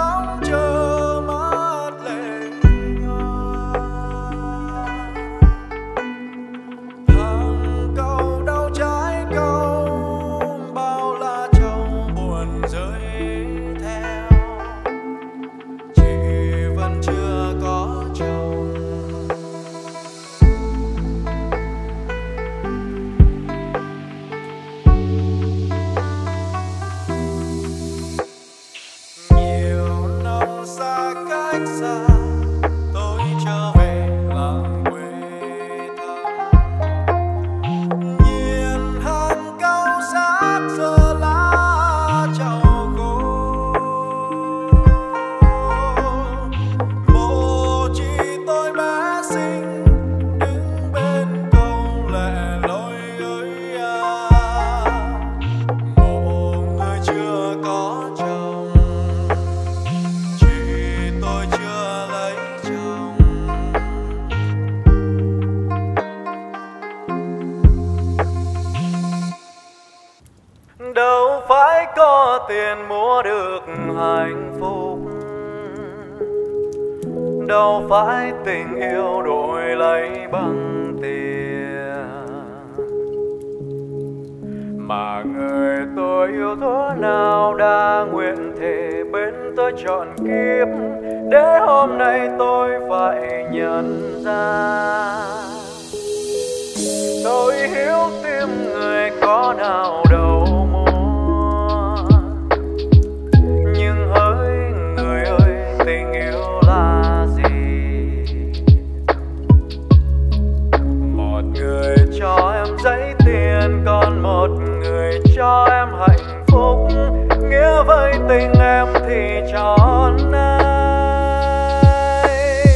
có tiền mua được hạnh phúc, đâu phải tình yêu đổi lấy bằng tiền. Mà người tôi yêu thuở nào đã nguyện thề bên tôi trọn kiếp, để hôm nay tôi phải nhận ra tôi hiếu tim người có nào đâu mua. Nhưng hỡi người ơi, tình yêu là gì? Một người cho em giấy tiền, còn một người cho em hạnh phúc. Nghĩa với tình em thì trọn ai.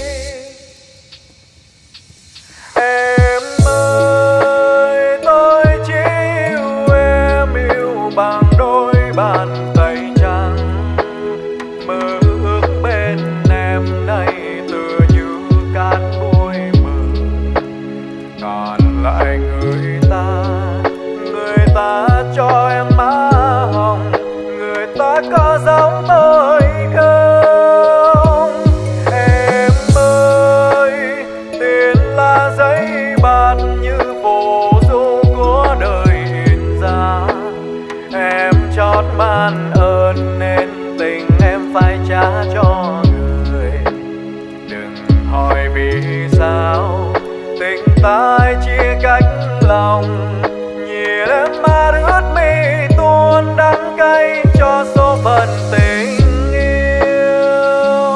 Em ơi, tôi chỉ yêu em, yêu bằng đôi bàn tay trắng. Mơ ước bên em nay tựa như cát bụi mờ. Còn lại người ta, người ta cho em má hồng, người ta có giống tôi không? Em ơi, tiền là giấy bạc như phù du của đời in ra. Em chót man ơn nên tình em phải trả cho người. Đừng hỏi vì sao tình ta chia cách lòng. Nhìn em mà ướt mi tuôn đắng cay cho số phận tình yêu.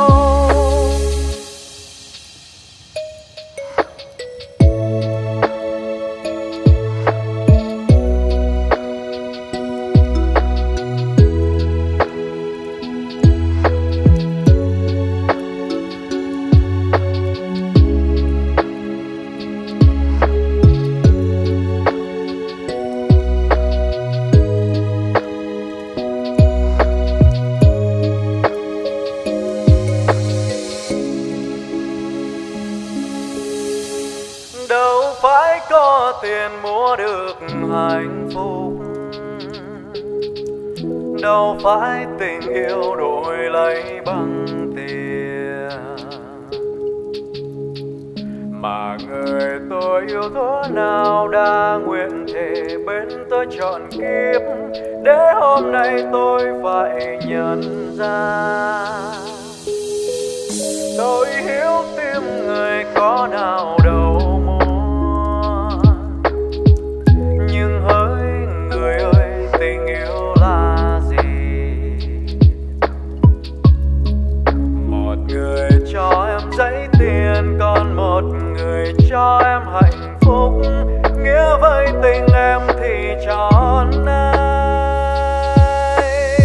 Đâu phải có tiền mua được hạnh phúc, đâu phải tình yêu đổi lấy bằng tiền. Mà người tôi yêu thuở nào đã nguyện thề bên tôi trọn kiếp, để hôm nay tôi phải nhận ra tôi hiếu tim người có nào đâu mua. Nhưng hỡi người ơi, tình yêu là gì? Một người cho em giấy tiền, còn một người cho em hạnh phúc. Nghĩa với tình em thì trọn ai.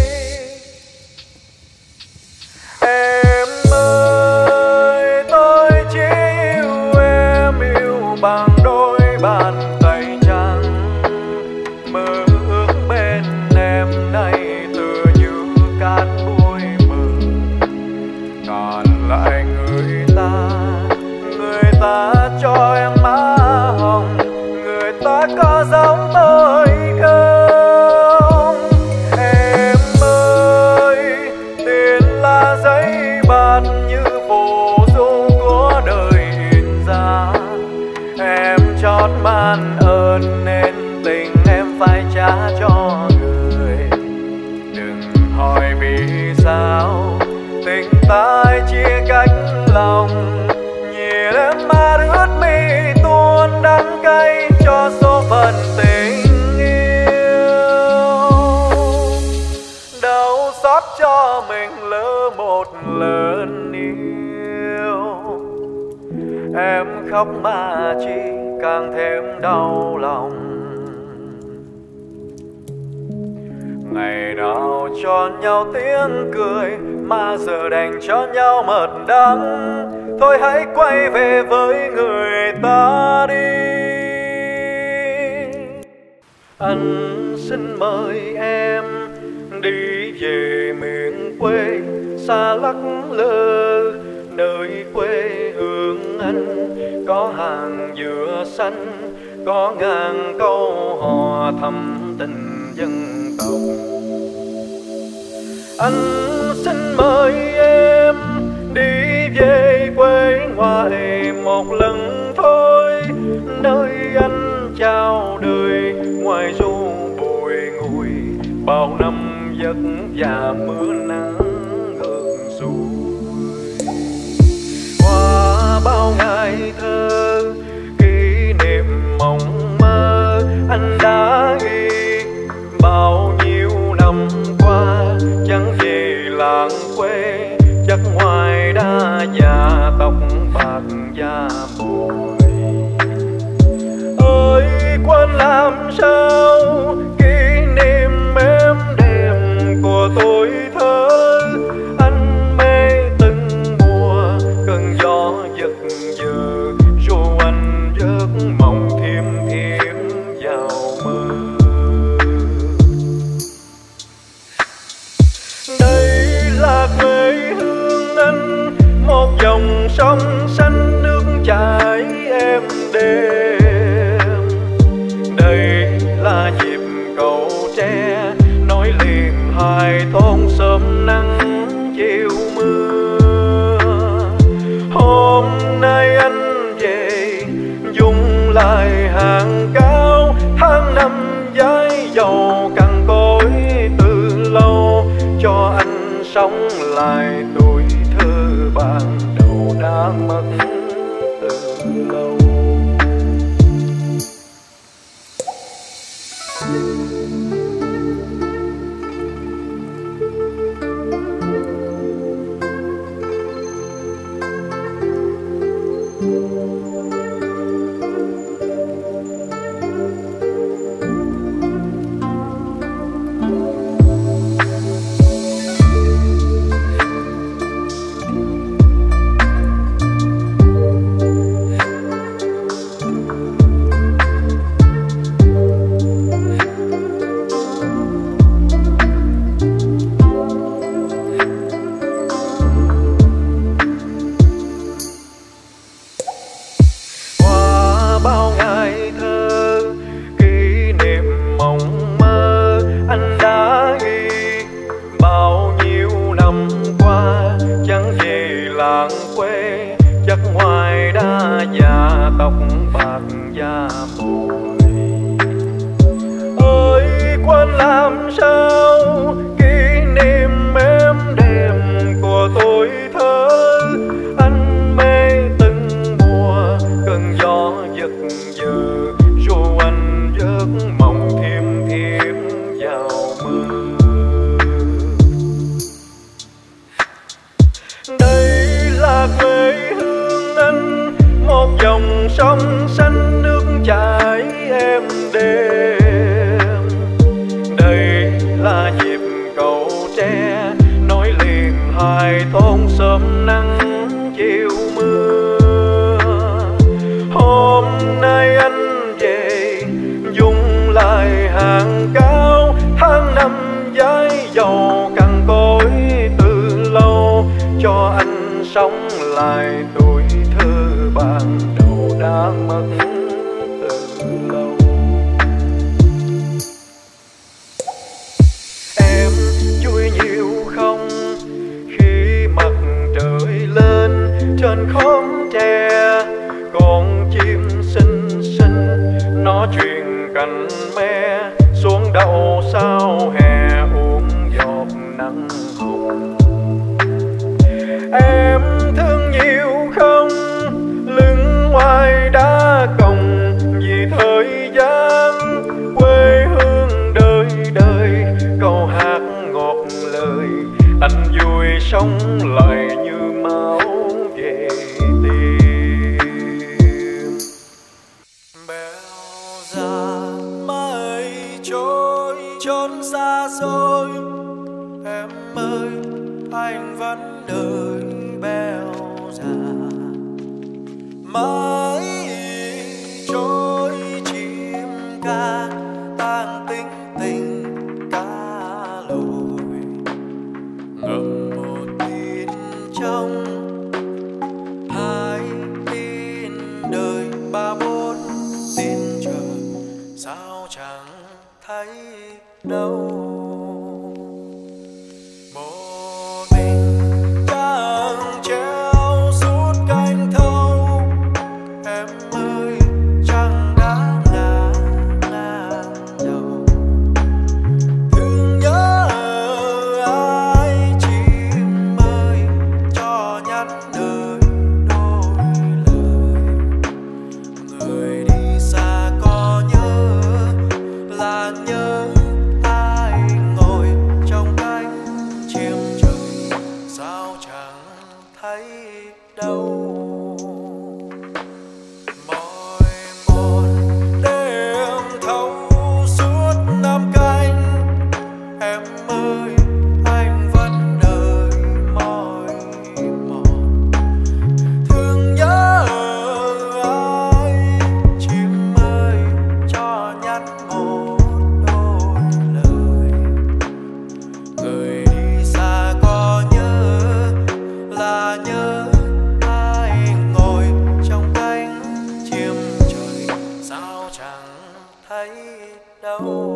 Em ơi, tôi chỉ yêu em, yêu bằng đôi bàn tay trắng. Mơ ước bên em nay tựa như cát bụi mờ. Còn lại người ta, người ta cho em má hồng, người ta có giống tôi không? Em ơi, tiền là giấy bạc như phù du của đời in ra. Em chót man ơn nên tình em phải trả cho người. Đừng hỏi vì sao tình ta chia cách lòng. Nhìn em mà ướt mi tuôn đắng cay cho số phận tình yêu. Đau xót cho mình lỡ một lần yêu. Em khóc mà chi càng thêm đau lòng. Ngày nào cho nhau tiếng cười, mà giờ đành cho nhau mật đắng. Thôi hãy quay về với người ta đi. Anh xin mời em đi về miền quê xa lắc lơ. Nơi quê hương anh có hàng dừa xanh, có ngàn câu hò thầm tình dân tộc. Anh xin mời em đi về quê ngoại một lần thôi, nơi anh chào đời ngoài ru bụi ngùi, bao năm vất vả mưa nắng ngược xuôi. Qua bao ngày thơ kỷ niệm mộng mơ, anh đã ghi bao nhiêu năm qua chẳng về làng quê, chắc ngoài đã già tóc bạc da bồi. Ơi quên làm sao kỷ niệm êm đềm của tuổi thơ, anh mê từng mùa cơn gió giật giờ, dù anh giấc mộng thiêm thiêm vào mơ. Đây là quê hương anh, một dòng sông xanh nước chảy êm đềm. Đây là nhịp cầu tre nối liền hai thôn sớm nắng chiều mưa. Hôm nay anh về dùng lại hàng cao, tháng năm giấy dầu cằn cỗi từ lâu, cho anh sống lại tuổi thơ ban đầu đã mất từ lâu. Đâu một là nhớ ai ngồi trong cánh chim trời sao chẳng thấy đâu. Mỏi một đêm thâu suốt năm canh, em ơi anh vẫn đợi mỏi mòn. Thương nhớ ai chim ơi cho nhắn một đôi lời. Người đi xa có nhớ là nhớ ai ngồi trong cánh chim trời sao chẳng thấy đâu.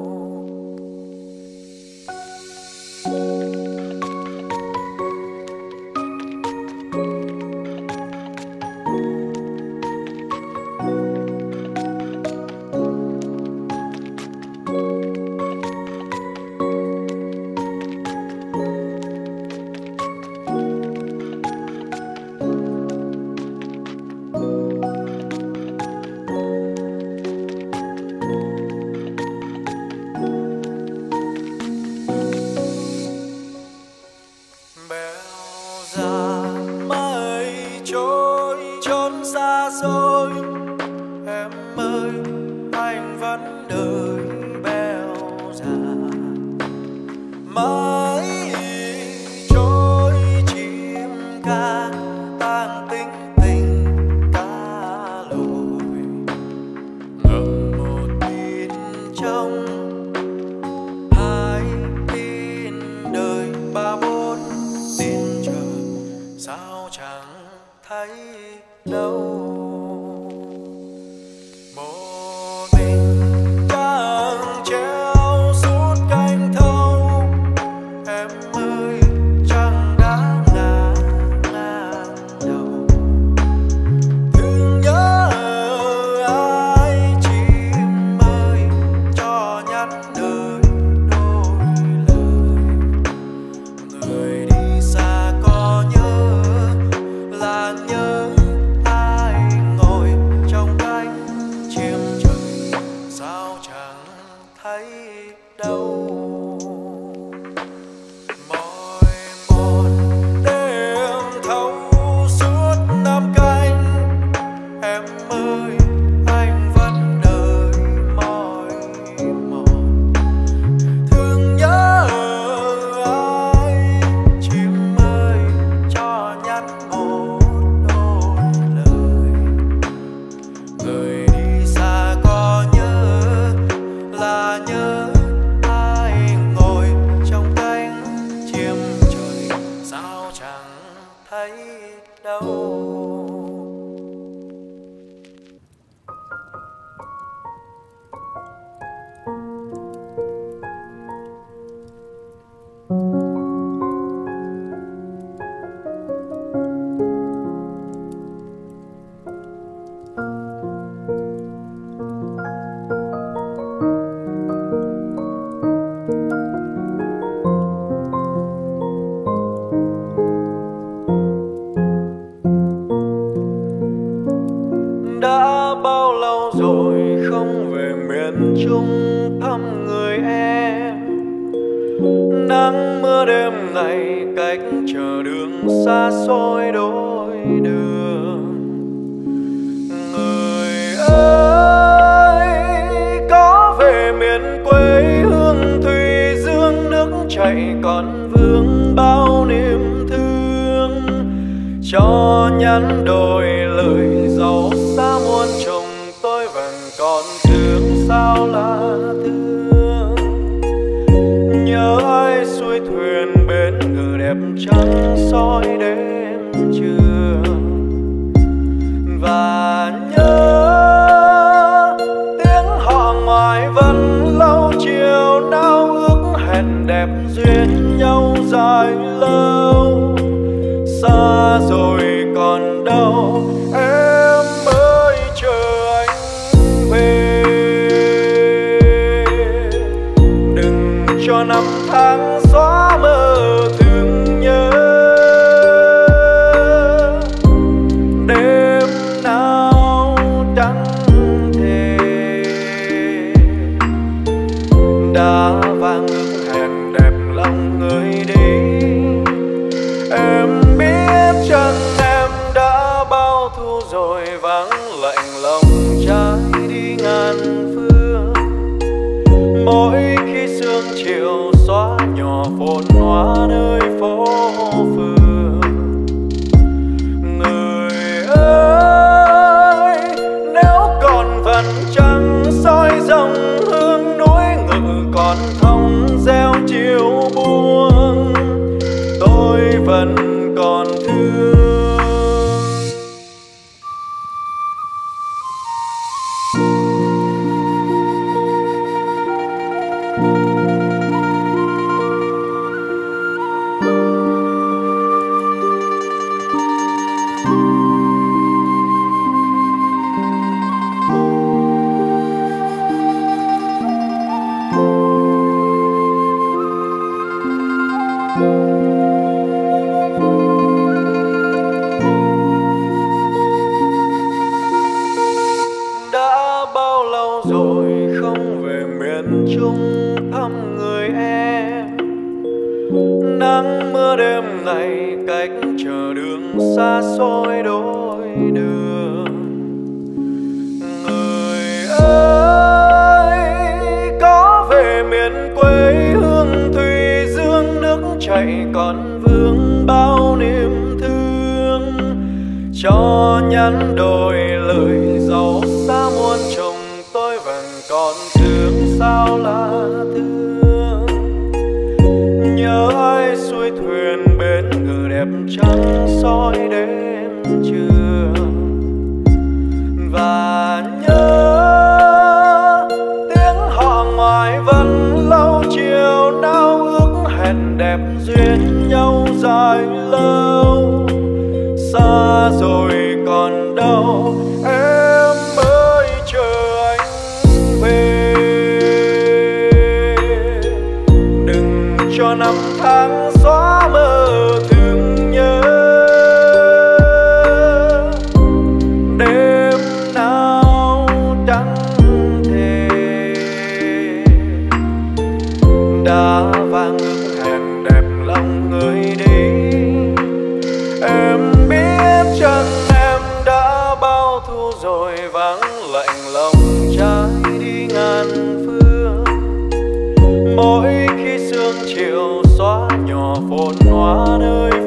Bèo ra mây trôi trốn xa xôi, em ơi anh vẫn đợi bèo già. Mãi trôi chim ca tang tính tình cá lội, ngậm một tin trong hai tin đời ba bốn tin trời sao chẳng thấy đâu. Một mình đang treo suốt cánh thâu, em ơi chẳng đã ngả ngang đầu. Thương nhớ ai chim ơi cho nhắn đời đôi lời. Người đi xa có nhớ là nhớ ai ngồi trong cánh chim trời sao chẳng thấy đâu. Mỏi một đêm thâu suốt năm canh, em ơi anh vẫn đợi mỏi mòn. Thương nhớ ai chim ơi cho nhắn một đôi lời. Người đi xa có nhớ là nhớ ai ngồi trong cánh chim trời sao chẳng thấy đâu. Đã bao lâu rồi không về miền Trung thăm người em. Nắng mưa đêm ngày cách chờ đường xa xôi đôi đường. Người ơi có về miền quê hương thùy dương, nước chảy còn vương bao niềm thương. Cho nhắn đôi lời giàu xa muôn trùng, tôi vẫn còn thương sao là thương. Nhớ ai xuôi thuyền bên ngự đẹp trăng soi đêm trường. Và nhớ tiếng họ ngoài vẫn lâu chiều nao ước hẹn đẹp duyên nhau dài lâu. Xa rồi còn đâu em ơi chờ anh về. Đừng cho năm tháng xóa mơ thương nhớ. Đêm nào trắng thề đã vang ước hẹn đẹp lòng người đi. Em biết chăng em đã bao thu rồi, vắng lạnh lòng trái đi ngàn phương. Mỗi khi sương chiều xóa nhỏ phồn hoa nơi phố phường. Người ơi, nếu còn vẫn trăng soi dòng hương núi ngự còn thông gieo chiều buông, tôi vẫn còn thương. Đã bao lâu rồi không về miền Trung thăm người em. Nắng mưa đêm ngày cách chờ đường xa xôi đôi đường. Người ơi, có về miền quê hương thùy dương, nước chảy còn vương bao niềm thương. Cho nhắn đôi lời giàu xa muôn trùng, tôi vẫn còn thương sao là thương. Nhớ ai xuôi thuyền bên ngự đẹp trăng soi đêm trường. Và nhớ tiếng họ ngoài vẫn lâu chiều nao ước hẹn đẹp duyên nhau dài lâu. Xa rồi còn đâu em ơi, chờ anh về. Đừng cho năm tháng xóa mơ thương nhớ. Đêm nào trắng thề đã vang ước hẹn đẹp lòng người đi. Em biết chăng em đã bao thu rồi, vắng lạnh lòng trái đi ngàn phương. Mỗi khi sương chiều xóa nhỏ phồn hoa nơi